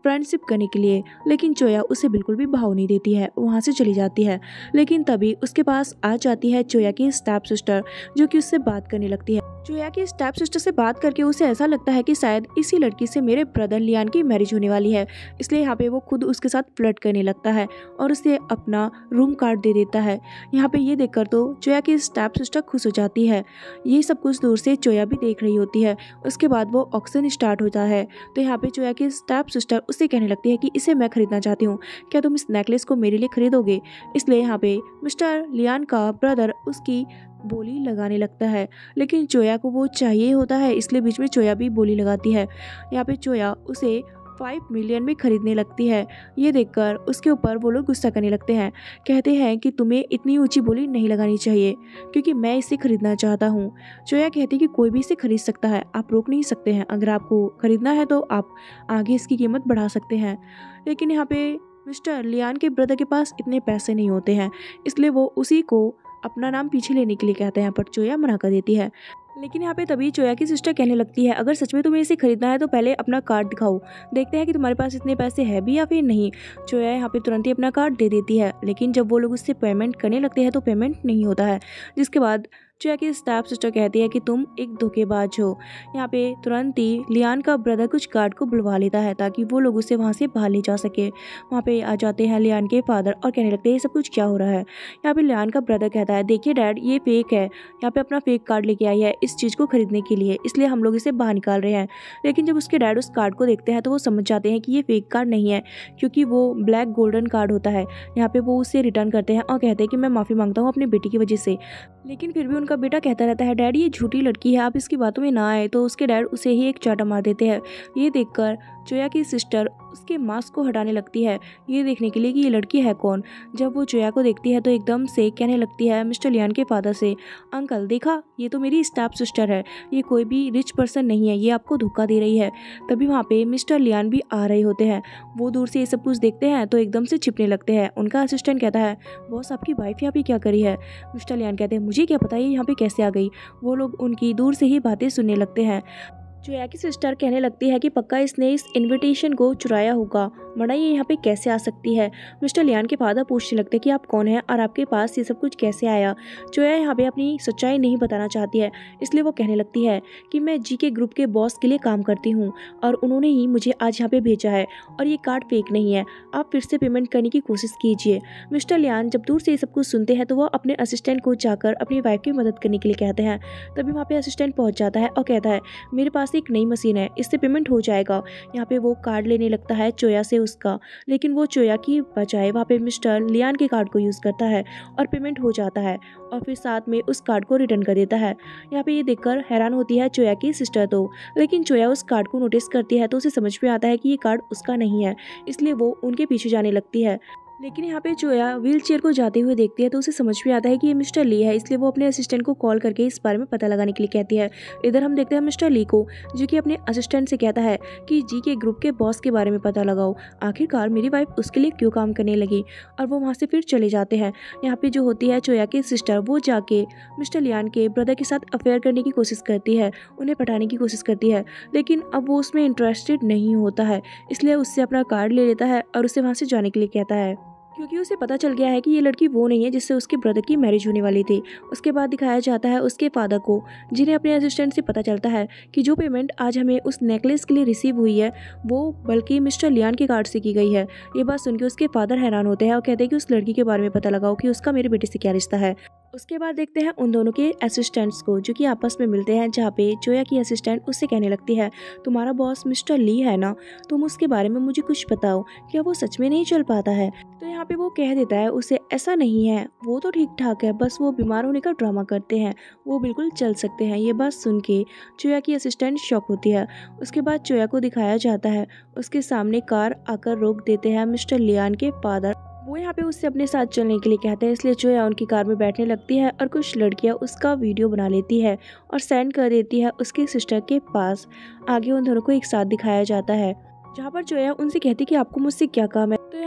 फ्रेंडशिप करने के लिए, लेकिन चोया उसे बिल्कुल भी भाव नहीं देती है, वहाँ से चली जाती है। लेकिन तभी उसके पास आ जाती है चोया की स्टेप सिस्टर, जो कि उससे बात करने लगती है। चोया की स्टेप सिस्टर से बात करके उसे ऐसा लगता है कि शायद इसी लड़की से मेरे ब्रदर लियान की मैरिज होने वाली है, इसलिए यहाँ पे वो खुद उसके साथ फ्लर्ट करने लगता है और उसे अपना रूम कार्ड दे देता है। यहाँ पे ये देखकर तो चोया की स्टेप सिस्टर खुश हो जाती है। ये सब कुछ दूर से चोया भी देख रही होती है। उसके बाद वो ऑक्शन स्टार्ट होता है, तो यहाँ पे चोया की स्टेप सिस्टर उससे कहने लगती है कि इसे मैं खरीदना चाहती हूँ, क्या तुम इस नेकलेस को मेरे लिए खरीदोगे। इसलिए यहाँ पे मिस्टर लियान का ब्रदर उसकी बोली लगाने लगता है, लेकिन चोया को वो चाहिए होता है, इसलिए बीच में चोया भी बोली लगाती है। यहाँ पे चोया उसे 5 मिलियन में खरीदने लगती है। ये देखकर उसके ऊपर वो लोग गुस्सा करने लगते हैं, कहते हैं कि तुम्हें इतनी ऊंची बोली नहीं लगानी चाहिए क्योंकि मैं इसे खरीदना चाहता हूँ। चोया कहती है कि कोई भी इसे खरीद सकता है, आप रोक नहीं सकते हैं, अगर आपको खरीदना है तो आप आगे इसकी कीमत बढ़ा सकते हैं। लेकिन यहाँ पे मिस्टर लियान के ब्रदर के पास इतने पैसे नहीं होते हैं, इसलिए वो उसी को अपना नाम पीछे लेने के लिए कहते हैं, पर चोया मना कर देती है। लेकिन यहाँ पे तभी चोया की सिस्टर कहने लगती है, अगर सच में तुम्हें इसे खरीदना है तो पहले अपना कार्ड दिखाओ, देखते हैं कि तुम्हारे पास इतने पैसे है भी या फिर नहीं। चोया यहाँ पे तुरंत ही अपना कार्ड दे देती है, लेकिन जब वो लोग उससे पेमेंट करने लगते हैं तो पेमेंट नहीं होता है, जिसके बाद चोया की स्टेप सिस्टर कहती है कि तुम एक धोखेबाज हो। यहाँ पे तुरंत ही लियान का ब्रदर कुछ गार्ड को बुलवा लेता है ताकि वो लोग उसे वहाँ से बाहर ले जा सके। वहाँ पे आ जाते हैं लियान के फादर और कहने लगते हैं ये सब कुछ क्या हो रहा है। यहाँ पे लियान का ब्रदर कहता है, देखिए डैड, ये फेक है, यहाँ पे अपना फेक कार्ड लेके आई है इस चीज़ को खरीदने के लिए, इसलिए हम लोग इसे बाहर निकाल रहे हैं। लेकिन जब उसके डैड उस कार्ड को देखते हैं तो वो समझ जाते हैं कि ये फेक कार्ड नहीं है, क्योंकि वो ब्लैक गोल्डन कार्ड होता है। यहाँ पे वो उसे रिटर्न करते हैं और कहते हैं कि मैं माफ़ी मांगता हूँ अपनी बेटी की वजह से। लेकिन फिर भी उनका बेटा कहता रहता है, डैड ये झूठी लड़की है, आप इसकी बातों में ना आए। तो उसके डैड उसे ही एक चाटा मार देते हैं। ये देखकर चोया की सिस्टर उसके मास्क को हटाने लगती है, ये देखने के लिए कि ये लड़की है कौन। जब वो चोया को देखती है तो एकदम से कहने लगती है मिस्टर लियान के फादर से, अंकल देखा, ये तो मेरी स्टेप सिस्टर है, ये कोई भी रिच पर्सन नहीं है, ये आपको धोखा दे रही है। तभी वहाँ पे मिस्टर लियान भी आ रहे होते हैं। वो दूर से ये सब कुछ देखते हैं तो एकदम से छिपने लगते हैं। उनका असिस्टेंट कहता है, बॉस आपकी वाइफ यहाँ पे क्या करी है। मिस्टर लियान कहते हैं, मुझे क्या पता ये यहाँ पे कैसे आ गई। वो लोग उनकी दूर से ही बातें सुनने लगते हैं। चोया की सिस्टर कहने लगती है कि पक्का इसने इस इनविटेशन को चुराया होगा, वरना ये यहाँ पे कैसे आ सकती है। मिस्टर लियान के फादर पूछने लगते हैं कि आप कौन हैं और आपके पास ये सब कुछ कैसे आया। चोया यहाँ पे अपनी सच्चाई नहीं बताना चाहती है, इसलिए वो कहने लगती है कि मैं जी के ग्रुप के बॉस के लिए काम करती हूँ और उन्होंने ही मुझे आज यहाँ पे भेजा है और ये कार्ड फेक नहीं है, आप फिर से पेमेंट करने की कोशिश कीजिए। मिस्टर लियान जब दूर से ये सब कुछ सुनते हैं तो वह अपने असिस्टेंट को जाकर अपनी वाइफ की मदद करने के लिए कहते हैं। तभी वहाँ पे असिस्टेंट पहुँच जाता है और कहता है, मेरे पास एक नई मशीन है, इससे पेमेंट हो जाएगा। यहाँ पे वो कार्ड लेने लगता है चोया से उसका, लेकिन वो चोया की बजाय वहाँ पे मिस्टर लियान के कार्ड को यूज़ करता है और पेमेंट हो जाता है और फिर साथ में उस कार्ड को रिटर्न कर देता है। यहाँ पे ये देखकर हैरान होती है चोया की सिस्टर तो, लेकिन चोया उस कार्ड को नोटिस करती है तो उसे समझ में आता है कि ये कार्ड उसका नहीं है, इसलिए वो उनके पीछे जाने लगती है। लेकिन यहाँ पे चोया व्हील चेयर को जाते हुए देखती है तो उसे समझ में आता है कि ये मिस्टर ली है, इसलिए वो अपने असिस्टेंट को कॉल करके इस बारे में पता लगाने के लिए कहती है। इधर हम देखते हैं मिस्टर ली को, जो कि अपने असिस्टेंट से कहता है कि जी के ग्रुप के बॉस के बारे में पता लगाओ, आखिरकार मेरी वाइफ उसके लिए क्यों काम करने लगी। और वो वहाँ से फिर चले जाते हैं। यहाँ पे जो होती है चोया की सिस्टर, वो जाके मिस्टर लियान के ब्रदर के साथ अफेयर करने की कोशिश करती है, उन्हें पटाने की कोशिश करती है, लेकिन अब वो उसमें इंटरेस्टेड नहीं होता है, इसलिए उससे अपना कार्ड ले लेता है और उसे वहाँ से जाने के लिए कहता है, क्योंकि उसे पता चल गया है कि ये लड़की वो नहीं है जिससे उसके ब्रदर की मैरिज होने वाली थी। उसके बाद दिखाया जाता है उसके फादर को, जिन्हें अपने असिस्टेंट से पता चलता है कि जो पेमेंट आज हमें उस नेकलेस के लिए रिसीव हुई है वो बल्कि मिस्टर लियान के कार्ड से की गई है। ये बात सुनकर उसके फादर हैरान होते हैं और कहते हैं कि उस लड़की के बारे में पता लगाओ कि उसका मेरे बेटे से क्या रिश्ता है। उसके बाद देखते हैं उन दोनों के असिस्टेंट्स को, जो कि आपस में मिलते हैं, जहाँ पे चोया की असिस्टेंट उससे कहने लगती है, तुम्हारा बॉस मिस्टर ली है ना, तुम उसके बारे में मुझे कुछ बताओ, क्या वो सच में नहीं चल पाता है। तो यहाँ पे वो कह देता है उसे, ऐसा नहीं है, वो तो ठीक ठाक है, बस वो बीमार होने का ड्रामा करते हैं, वो बिल्कुल चल सकते हैं। ये बात सुन के चोया की असिस्टेंट शॉक होती है। उसके बाद चोया को दिखाया जाता है, उसके सामने कार आकर रोक देते हैं मिस्टर लियान के फादर। वो यहाँ पे उससे अपने साथ चलने के लिए कहते हैं, इसलिए चोया उनकी कार में बैठने लगती है और कुछ लड़कियाँ उसका वीडियो बना लेती है और सेंड कर देती है उसकी सिस्टर के पास। आगे उन दोनों को एक साथ दिखाया जाता है, जहाँ पर चोया उनसे कहती कि आपको मुझसे क्या काम है। तो यहाँ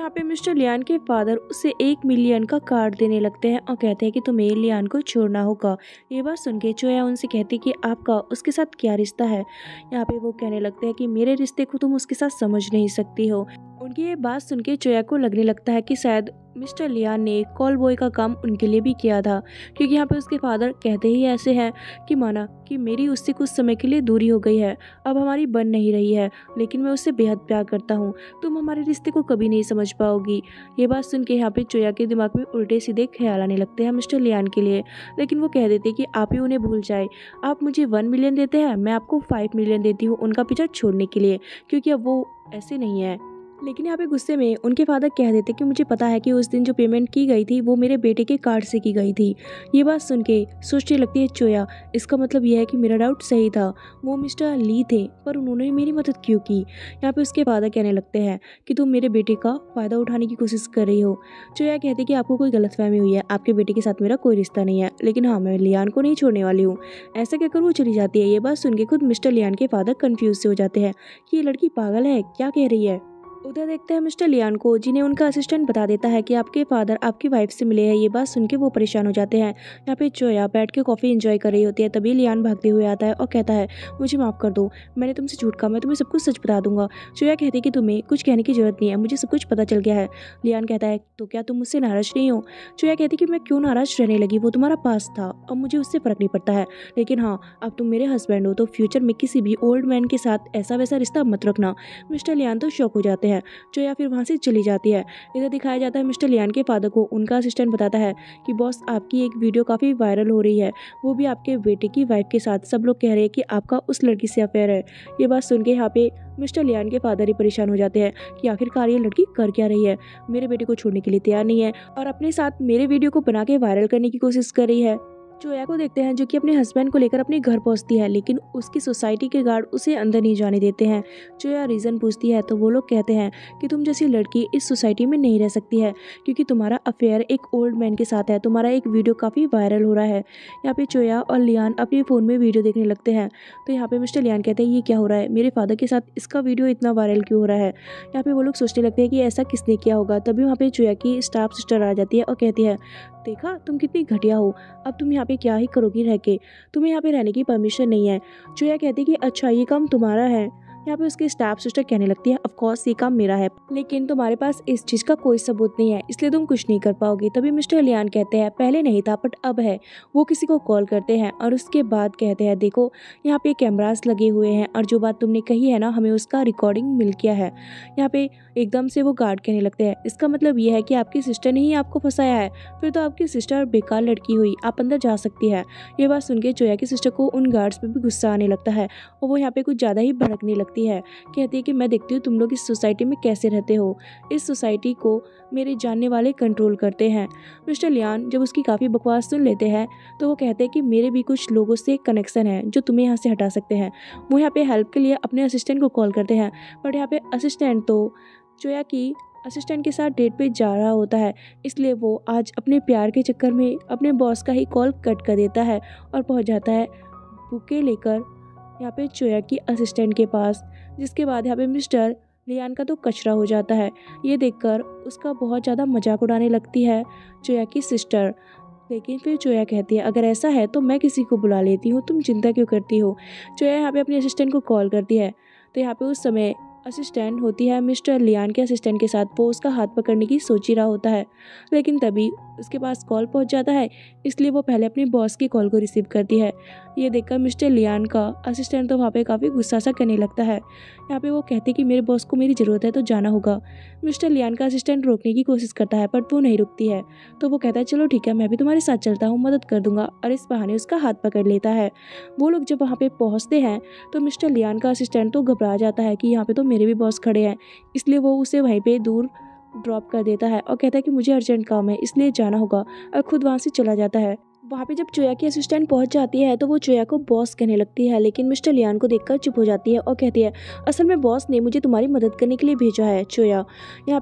यहाँ पे मिस्टर लियान के फादर उसे 1 मिलियन का कार्ड देने लगते हैं और कहते हैं कि तुम्हें लियान को छोड़ना होगा। ये बात सुन के चोया उनसे कहती कि आपका उसके साथ क्या रिश्ता है। यहाँ पे वो कहने लगते हैं कि मेरे रिश्ते को तुम उसके साथ समझ नहीं सकती हो। उनकी ये बात सुन के चोया को लगने लगता है कि शायद मिस्टर लियान ने कॉल बॉय का काम उनके लिए भी किया था, क्योंकि यहाँ पे उसके फादर कहते ही ऐसे हैं कि माना कि मेरी उससे कुछ समय के लिए दूरी हो गई है, अब हमारी बन नहीं रही है, लेकिन मैं उससे बेहद प्यार करता हूँ, तुम हमारे रिश्ते को कभी नहीं समझ पाओगी। ये बात सुन के यहाँ पे चोया के दिमाग में उल्टे सीधे ख्याल आने लगते हैं मिस्टर लियान के लिए, लेकिन वो कह देते कि आप ही उन्हें भूल जाए। आप मुझे 1 मिलियन देते हैं, मैं आपको 5 मिलियन देती हूँ उनका पीछा छोड़ने के लिए, क्योंकि अब वो ऐसे नहीं है। लेकिन यहाँ पे गुस्से में उनके फादर कह देते कि मुझे पता है कि उस दिन जो पेमेंट की गई थी वो मेरे बेटे के कार्ड से की गई थी। ये बात सुन के सोचने लगती है चोया, इसका मतलब यह है कि मेरा डाउट सही था, वो मिस्टर ली थे, पर उन्होंने मेरी मदद क्यों की। यहाँ पे उसके फादर कहने लगते हैं कि तुम मेरे बेटे का फ़ायदा उठाने की कोशिश कर रही हो। चोया कहती कि आपको कोई गलतफहमी हुई है, आपके बेटे के साथ मेरा कोई रिश्ता नहीं है, लेकिन हाँ मैं लियान को नहीं छोड़ने वाली हूँ। ऐसा कहकर वो चली जाती है। ये बात सुन के खुद मिस्टर लियान के फादर कन्फ्यूज से हो जाते हैं कि ये लड़की पागल है, क्या कह रही है। उधर देखते हैं मिस्टर लियान को, जिन्हें उनका असिस्टेंट बता देता है कि आपके फादर आपकी वाइफ से मिले हैं। ये बात सुन के वो परेशान हो जाते हैं। यहाँ पे चोया बैठ के कॉफ़ी एंजॉय कर रही होती है, तभी लियान भागते हुए आता है और कहता है मुझे माफ़ कर दो, मैंने तुमसे झूठ कहा, मैं तुम्हें सब कुछ सच बता दूंगा। चोया कहती है कि तुम्हें कुछ कहने की जरूरत नहीं है, मुझे सब कुछ पता चल गया है। लियान कहता है तो क्या तुम मुझसे नाराज नहीं हो। चोया कहती कि मैं क्यों नाराज रहने लगी, वो तुम्हारा पास था, अब मुझे उससे फ़र्क नहीं पड़ता है, लेकिन हाँ अब तुम मेरे हस्बैंड हो, तो फ्यूचर में किसी भी ओल्ड मैन के साथ ऐसा वैसा रिश्ता मत रखना। मिस्टर लियान तो शॉक हो जाते हैं। चोया फिर वहाँ से चली जाती है। इधर दिखाया जाता है मिस्टर लियान के फादर को उनका असिस्टेंट बताता है कि बॉस आपकी एक वीडियो काफ़ी वायरल हो रही है, वो भी आपके बेटे की वाइफ के साथ, सब लोग कह रहे हैं कि आपका उस लड़की से अफेयर है। ये बात सुन के यहाँ पे मिस्टर लियान के फादर ही परेशान हो जाते हैं कि आखिरकार ये लड़की कर क्या रही है, मेरे बेटे को छोड़ने के लिए तैयार नहीं है और अपने साथ मेरे वीडियो को बना के वायरल करने की कोशिश कर रही है। चोया को देखते हैं जो कि अपने हस्बैंड को लेकर अपने घर पहुंचती है, लेकिन उसकी सोसाइटी के गार्ड उसे अंदर नहीं जाने देते हैं। चोया रीज़न पूछती है तो वो लोग कहते हैं कि तुम जैसी लड़की इस सोसाइटी में नहीं रह सकती है, क्योंकि तुम्हारा अफेयर एक ओल्ड मैन के साथ है, तुम्हारा एक वीडियो काफ़ी वायरल हो रहा है। यहाँ पे चोया और लियान अपने फ़ोन में वीडियो देखने लगते हैं, तो यहाँ पे मिस्टर लियान कहते हैं ये क्या हो रहा है, मेरे फादर के साथ इसका वीडियो इतना वायरल क्यों हो रहा है। यहाँ पे वो लोग सोचने लगते हैं कि ऐसा किसने किया होगा। तभी वहाँ पे चोया की स्टाफ सिस्टर आ जाती है और कहती है देखा तुम कितनी घटिया हो, अब तुम यहाँ पे क्या ही करोगी रह के, तुम्हें यहाँ पे रहने की परमिशन नहीं है। चोया कहती कि अच्छा ये काम तुम्हारा है। यहाँ पे उसकी स्टाफ सिस्टर कहने लगती है ऑफ कोर्स ये काम मेरा है, लेकिन तुम्हारे पास इस चीज़ का कोई सबूत नहीं है, इसलिए तुम कुछ नहीं कर पाओगी। तभी मिस्टर लियान कहते हैं पहले नहीं था बट अब है। वो किसी को कॉल करते हैं और उसके बाद कहते हैं देखो यहाँ पे कैमरास लगे हुए हैं और जो बात तुमने कही है ना हमें उसका रिकॉर्डिंग मिल गया है। यहाँ पे एकदम से वो गार्ड कहने लगते हैं इसका मतलब ये है कि आपकी सिस्टर ने ही आपको फंसाया है, फिर तो आपकी सिस्टर बेकार लड़की हुई, आप अंदर जा सकती है। ये बात सुन के चोया की सिस्टर को उन गार्ड्स पे भी गुस्सा आने लगता है और वो यहाँ पे कुछ ज़्यादा ही भड़कने लगती है। कहती है कि मैं देखती हूँ तुम लोग इस सोसाइटी में कैसे रहते हो, इस सोसाइटी को मेरे जानने वाले कंट्रोल करते हैं। मिस्टर लियान जब उसकी काफ़ी बकवास सुन लेते हैं तो वो कहते हैं कि मेरे भी कुछ लोगों से कनेक्शन है जो तुम्हें यहाँ से हटा सकते हैं। वो यहाँ पे हेल्प के लिए अपने असिस्टेंट को कॉल करते हैं, बट यहाँ पे असिस्टेंट तो चोया की असिस्टेंट के साथ डेट पे जा रहा होता है, इसलिए वो आज अपने प्यार के चक्कर में अपने बॉस का ही कॉल कट कर देता है और पहुंच जाता है बुके लेकर यहाँ पे चोया की असिस्टेंट के पास। जिसके बाद यहाँ पे मिस्टर लियान का तो कचरा हो जाता है। ये देखकर उसका बहुत ज़्यादा मजाक उड़ाने लगती है चोया की सिस्टर, लेकिन फिर चोया कहती है अगर ऐसा है तो मैं किसी को बुला लेती हूँ, तुम चिंता क्यों करती हो। चोया यहाँ पे अपने असिस्टेंट को कॉल करती है, तो यहाँ पे उस समय असिस्टेंट होती है मिस्टर लियान के असिस्टेंट के साथ। वो उसका हाथ पकड़ने की सोच ही रहा होता है, लेकिन तभी उसके पास कॉल पहुंच जाता है, इसलिए वो पहले अपने बॉस की कॉल को रिसीव करती है। ये देखकर मिस्टर लियान का असिस्टेंट तो वहाँ पे काफ़ी गुस्सा सा करने लगता है। यहाँ पे वो कहते कि मेरे बॉस को मेरी ज़रूरत है तो जाना होगा। मिस्टर लियान का असिस्टेंट रोकने की कोशिश करता है बट वो नहीं रुकती है, तो वो कहता है चलो ठीक है मैं भी तुम्हारे साथ चलता हूँ, मदद कर दूंगा, और इस बहाने उसका हाथ पकड़ लेता है। वो लोग जब वहाँ पे पहुँचते हैं तो मिस्टर लियान का असिस्टेंट तो घबरा जाता है कि यहाँ पे तो मेरे भी बॉस खड़े हैं, इसलिए वो उसे वहीं पे दूर ड्रॉप कर देता है और कहता है कि मुझे अर्जेंट काम है इसलिए जाना होगा, और खुद वहाँ से चला जाता है। वहाँ पे जब चोया की असिस्टेंट पहुँच जाती है तो वो चोया को बॉस कहने लगती है, लेकिन मिस्टर लियान को देखकर चुप हो जाती है और कहती है असल में बॉस ने मुझे तुम्हारी मदद करने के लिए भेजा है। चोया यहाँ पे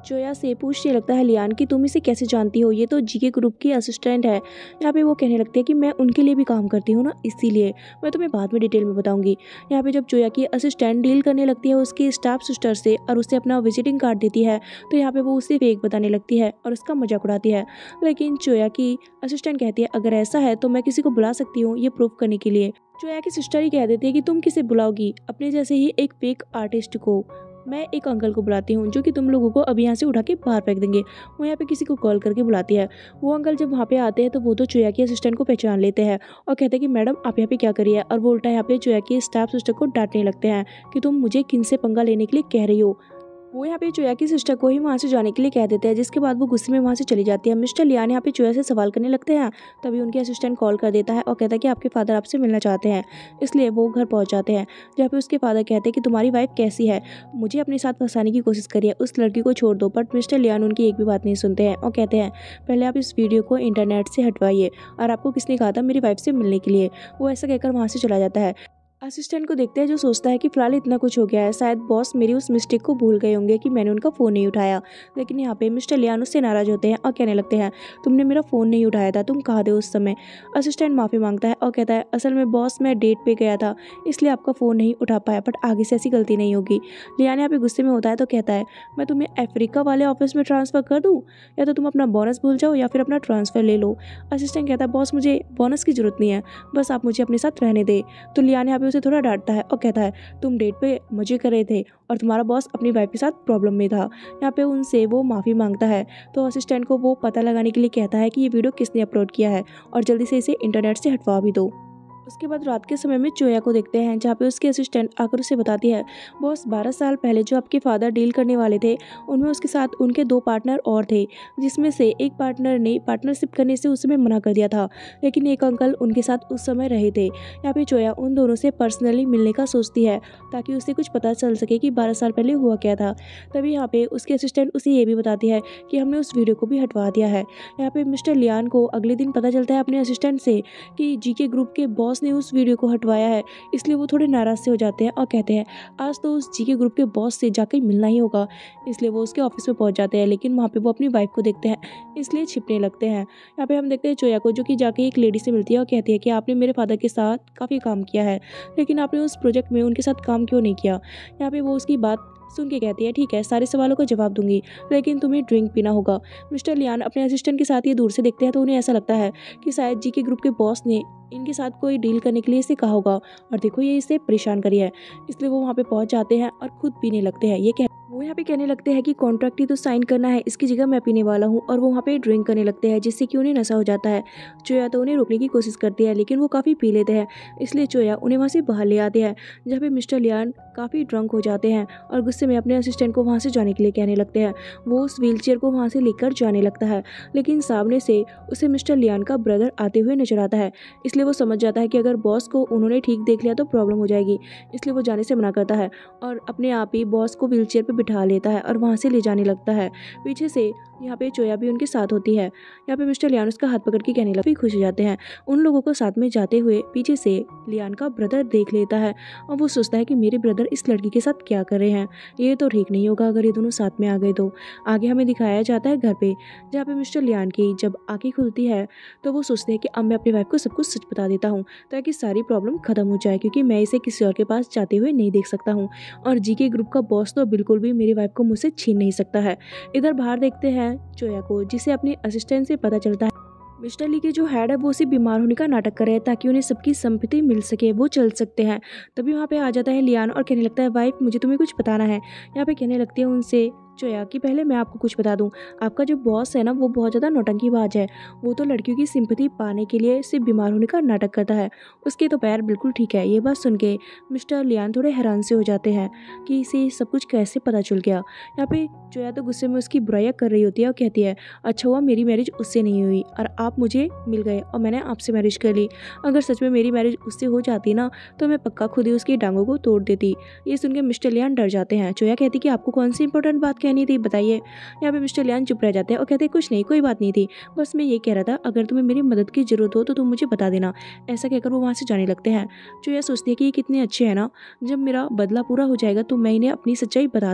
जोया से पूछने लगता है लियान कि तुम इसे कैसे जानती हो, ये तो जीके ग्रुप की असिस्टेंट है। यहाँ पे वो कहने लगती है कि मैं उनके लिए भी काम करती हूँ ना, इसीलिए मैं तुम्हें बाद में डिटेल में बताऊंगी। यहाँ पे जब जोया की असिस्टेंट डील करने लगती है उसकी स्टाफ सिस्टर से और उसे अपना विजिटिंग कार्ड देती है, तो यहाँ पे वो उसे फेक बताने लगती है और उसका मजाक उड़ाती है। लेकिन जोया की असिस्टेंट कहती है अगर ऐसा है तो मैं किसी को बुला सकती हूँ ये प्रूफ करने के लिए। जोया की सिस्टर ही कह देती है कि तुम किसे बुलाओगी, अपने जैसे ही एक फेक आर्टिस्ट को। मैं एक अंकल को बुलाती हूँ जो कि तुम लोगों को अभी यहाँ से उठा के बाहर फेंक देंगे। वो यहाँ पे किसी को कॉल करके बुलाती है। वो अंकल जब वहाँ पे आते हैं तो वो तो जोया की असिस्टेंट को पहचान लेते हैं और कहते हैं कि मैडम आप यहाँ पे क्या करिए, और वो उल्टा यहाँ पे जोया की स्टाफ सिस्टर को डांटने लगते हैं कि तुम मुझे किन से पंगा लेने के लिए कह रही हो। वो यहाँ पे जोया की सिस्टर को ही वहाँ से जाने के लिए कह देते हैं, जिसके बाद वो गुस्से में वहाँ से चली जाती है। मिस्टर लियान यहाँ पे जोया से सवाल करने लगते हैं, तभी उनके असिस्टेंट कॉल कर देता है और कहता है कि आपके फादर आपसे मिलना चाहते हैं। इसलिए वो घर पहुँच जाते हैं, जहाँ पे उसके फादर कहते हैं कि तुम्हारी वाइफ कैसी है, मुझे अपने साथ फंसाने की कोशिश करी है, उस लड़की को छोड़ दो। बट मिस्टर लियान उनकी एक भी बात नहीं सुनते हैं और कहते हैं पहले आप इस वीडियो को इंटरनेट से हटवाइए, और आपको किसने कहा था मेरी वाइफ से मिलने के लिए। वो ऐसा कहकर वहाँ से चला जाता है। असिस्टेंट को देखते हैं जो सोचता है कि फिलहाल इतना कुछ हो गया है, शायद बॉस मेरी उस मिस्टेक को भूल गए होंगे कि मैंने उनका फ़ोन नहीं उठाया। लेकिन यहाँ पे मिस्टर लियान उससे नाराज़ होते हैं और कहने लगते हैं तुमने मेरा फ़ोन नहीं उठाया था, तुम कहाँ थे उस समय। असिस्टेंट माफ़ी मांगता है और कहता है असल में बॉस मैं डेट पे गया था इसलिए आपका फ़ोन नहीं उठा पाया, बट आगे से ऐसी गलती नहीं होगी। लियान यहाँ पे गुस्से में होता है तो कहता है मैं तुम्हें अफ्रीका वाले ऑफिस में ट्रांसफ़र कर दूँ, या तो तुम अपना बोनस भूल जाओ या फिर अपना ट्रांसफ़र ले लो। असिस्टेंट कहता है बॉस मुझे बोनस की ज़रूरत नहीं है, बस आप मुझे अपने साथ रहने दे। तो लियान यहाँ पे उसे थोड़ा डांटता है और कहता है तुम डेट पे मजे कर रहे थे और तुम्हारा बॉस अपनी वाइफ के साथ प्रॉब्लम में था। यहाँ पे उनसे वो माफ़ी मांगता है, तो असिस्टेंट को वो पता लगाने के लिए कहता है कि ये वीडियो किसने अपलोड किया है और जल्दी से इसे इंटरनेट से हटवा भी दो। उसके बाद रात के समय में जोया को देखते हैं, जहाँ पे उसकी असिस्टेंट आकर उसे बताती है बॉस 12 साल पहले जो आपके फादर डील करने वाले थे उनमें उसके साथ उनके 2 पार्टनर और थे, जिसमें से एक पार्टनर ने पार्टनरशिप करने से उस समय मना कर दिया था, लेकिन एक अंकल उनके साथ उस समय रहे थे। यहाँ पे जोया उन दोनों से पर्सनली मिलने का सोचती है ताकि उसे कुछ पता चल सके कि 12 साल पहले हुआ क्या था। तभी यहाँ पे उसकी असिस्टेंट उसे ये भी बताती है कि हमने उस वीडियो को भी हटवा दिया है। यहाँ पे मिस्टर लियान को अगले दिन पता चलता है अपने असिस्टेंट से कि जीके ग्रुप के बॉस ने उस वीडियो को हटवाया है, इसलिए वो थोड़े नाराज से हो जाते हैं और कहते हैं आज तो उस जीके ग्रुप के बॉस से जाकर मिलना ही होगा। इसलिए वो उसके ऑफिस में पहुंच जाते हैं, लेकिन वहाँ पे वो अपनी वाइफ को देखते हैं इसलिए छिपने लगते हैं। यहाँ पे हम देखते हैं जोया को जो कि जाके एक लेडी से मिलती है और कहती है कि आपने मेरे फादर के साथ काफ़ी काम किया है, लेकिन आपने उस प्रोजेक्ट में उनके साथ काम क्यों नहीं किया। यहाँ पे वो उसकी बात सुन के कहती है ठीक है सारे सवालों का जवाब दूंगी, लेकिन तुम्हें ड्रिंक पीना होगा। मिस्टर लियान अपने असिस्टेंट के साथ ये दूर से देखते हैं तो उन्हें ऐसा लगता है कि शायद जीके ग्रुप के बॉस ने इनके साथ कोई डील करने के लिए इसे कहा होगा, और देखो ये इसे परेशान करी है। इसलिए वो वहाँ पे पहुँच जाते हैं और खुद पीने लगते हैं। वो यहाँ पे कहने लगते हैं कि कॉन्ट्रैक्ट ही तो साइन करना है, इसकी जगह मैं पीने वाला हूँ, और वो वहाँ पे ड्रिंक करने लगते हैं जिससे कि उन्हें नशा हो जाता है। जोया तो उन्हें रोकने की कोशिश करती है लेकिन वो काफ़ी पी लेते हैं, इसलिए जोया उन्हें वहाँ से बाहर ले आते हैं, जहाँ पे मिस्टर लियान काफ़ी ड्रंक हो जाते हैं और गुस्से में अपने असिस्टेंट को वहाँ से जाने के लिए कहने लगते हैं। वो उस व्हीलचेयर को वहाँ से लेकर जाने लगता है, लेकिन सामने से उसे मिस्टर लियान का ब्रदर आते हुए नजर आता है। इसलिए वो समझ जाता है कि अगर बॉस को उन्होंने ठीक देख लिया तो प्रॉब्लम हो जाएगी, इसलिए वो जाने से मना करता है और अपने आप ही बॉस को व्हीलचेयर पर बिठा लेता है और वहाँ से ले जाने लगता है। पीछे से यहाँ पे जोया भी उनके साथ होती है। यहाँ पे मिस्टर लियान उसका हाथ पकड़ के कहने लगते खुश हो जाते हैं। उन लोगों को साथ में जाते हुए पीछे से लियान का ब्रदर देख लेता है और वो सोचता है कि मेरे ब्रदर इस लड़की के साथ क्या कर रहे हैं, ये तो ठीक नहीं होगा अगर ये दोनों साथ में आ गए तो। आगे हमें दिखाया जाता है घर पे, जहाँ पे मिस्टर लियान की जब आंखें खुलती है तो वो सोचते हैं कि अब मैं अपनी वाइफ को सब कुछ सच बता देता हूँ ताकि सारी प्रॉब्लम खत्म हो जाए, क्योंकि मैं इसे किसी और के पास जाते हुए नहीं देख सकता हूँ, और जीके ग्रुप का बॉस तो बिल्कुल भी मेरी वाइफ को मुझसे छीन नहीं सकता है। इधर बाहर देखते हैं जोया को, जिसे अपनी असिस्टेंट से पता चलता है मिस्टर ली के जो हेड है वो उसे बीमार होने का नाटक कर रहे हैं ताकि उन्हें सबकी संपत्ति मिल सके, वो चल सकते हैं। तभी वहाँ पे आ जाता है लियान और कहने लगता है वाइफ मुझे तुम्हें कुछ बताना है। यहाँ पे कहने लगती है उनसे जोया कि पहले मैं आपको कुछ बता दूं, आपका जो बॉस है ना वो बहुत ज़्यादा नौटंकीबाज है, वो तो लड़कियों की सिंपैथी पाने के लिए सिर्फ बीमार होने का नाटक करता है, उसके तो पैर बिल्कुल ठीक है। ये बात सुन के मिस्टर लियान थोड़े हैरान से हो जाते हैं कि इसे सब कुछ कैसे पता चल गया। यहाँ पे जोया तो गुस्से में उसकी बुराइयाँ कर रही होती है और कहती है अच्छा हुआ मेरी मैरिज उससे नहीं हुई और आप मुझे मिल गए और मैंने आपसे मैरिज कर ली, अगर सच में मेरी मैरिज उससे हो जाती ना तो मैं पक्का खुद ही उसकी टांगों को तोड़ देती। ये सुन के मिस्टर लियान डर जाते हैं। जोया कहती कि आपको कौन सी इंपॉर्टेंट बात कहनी थी बताइए। यहाँ पे मिस्टर लियान चुप रह जाते हैं और कहते हैं कुछ नहीं, कोई बात नहीं थी, बस मैं ये कह रहा था अगर तुम्हें मेरी मदद की जरूरत हो तो तुम मुझे बता देना। ऐसा कहकर वो वहाँ से जाने लगते हैं। जो यह सोचती है कि ये कितने अच्छे हैं ना, जब मेरा बदला पूरा हो जाएगा तो मैं इन्हें अपनी सच्चाई बता दूंगी।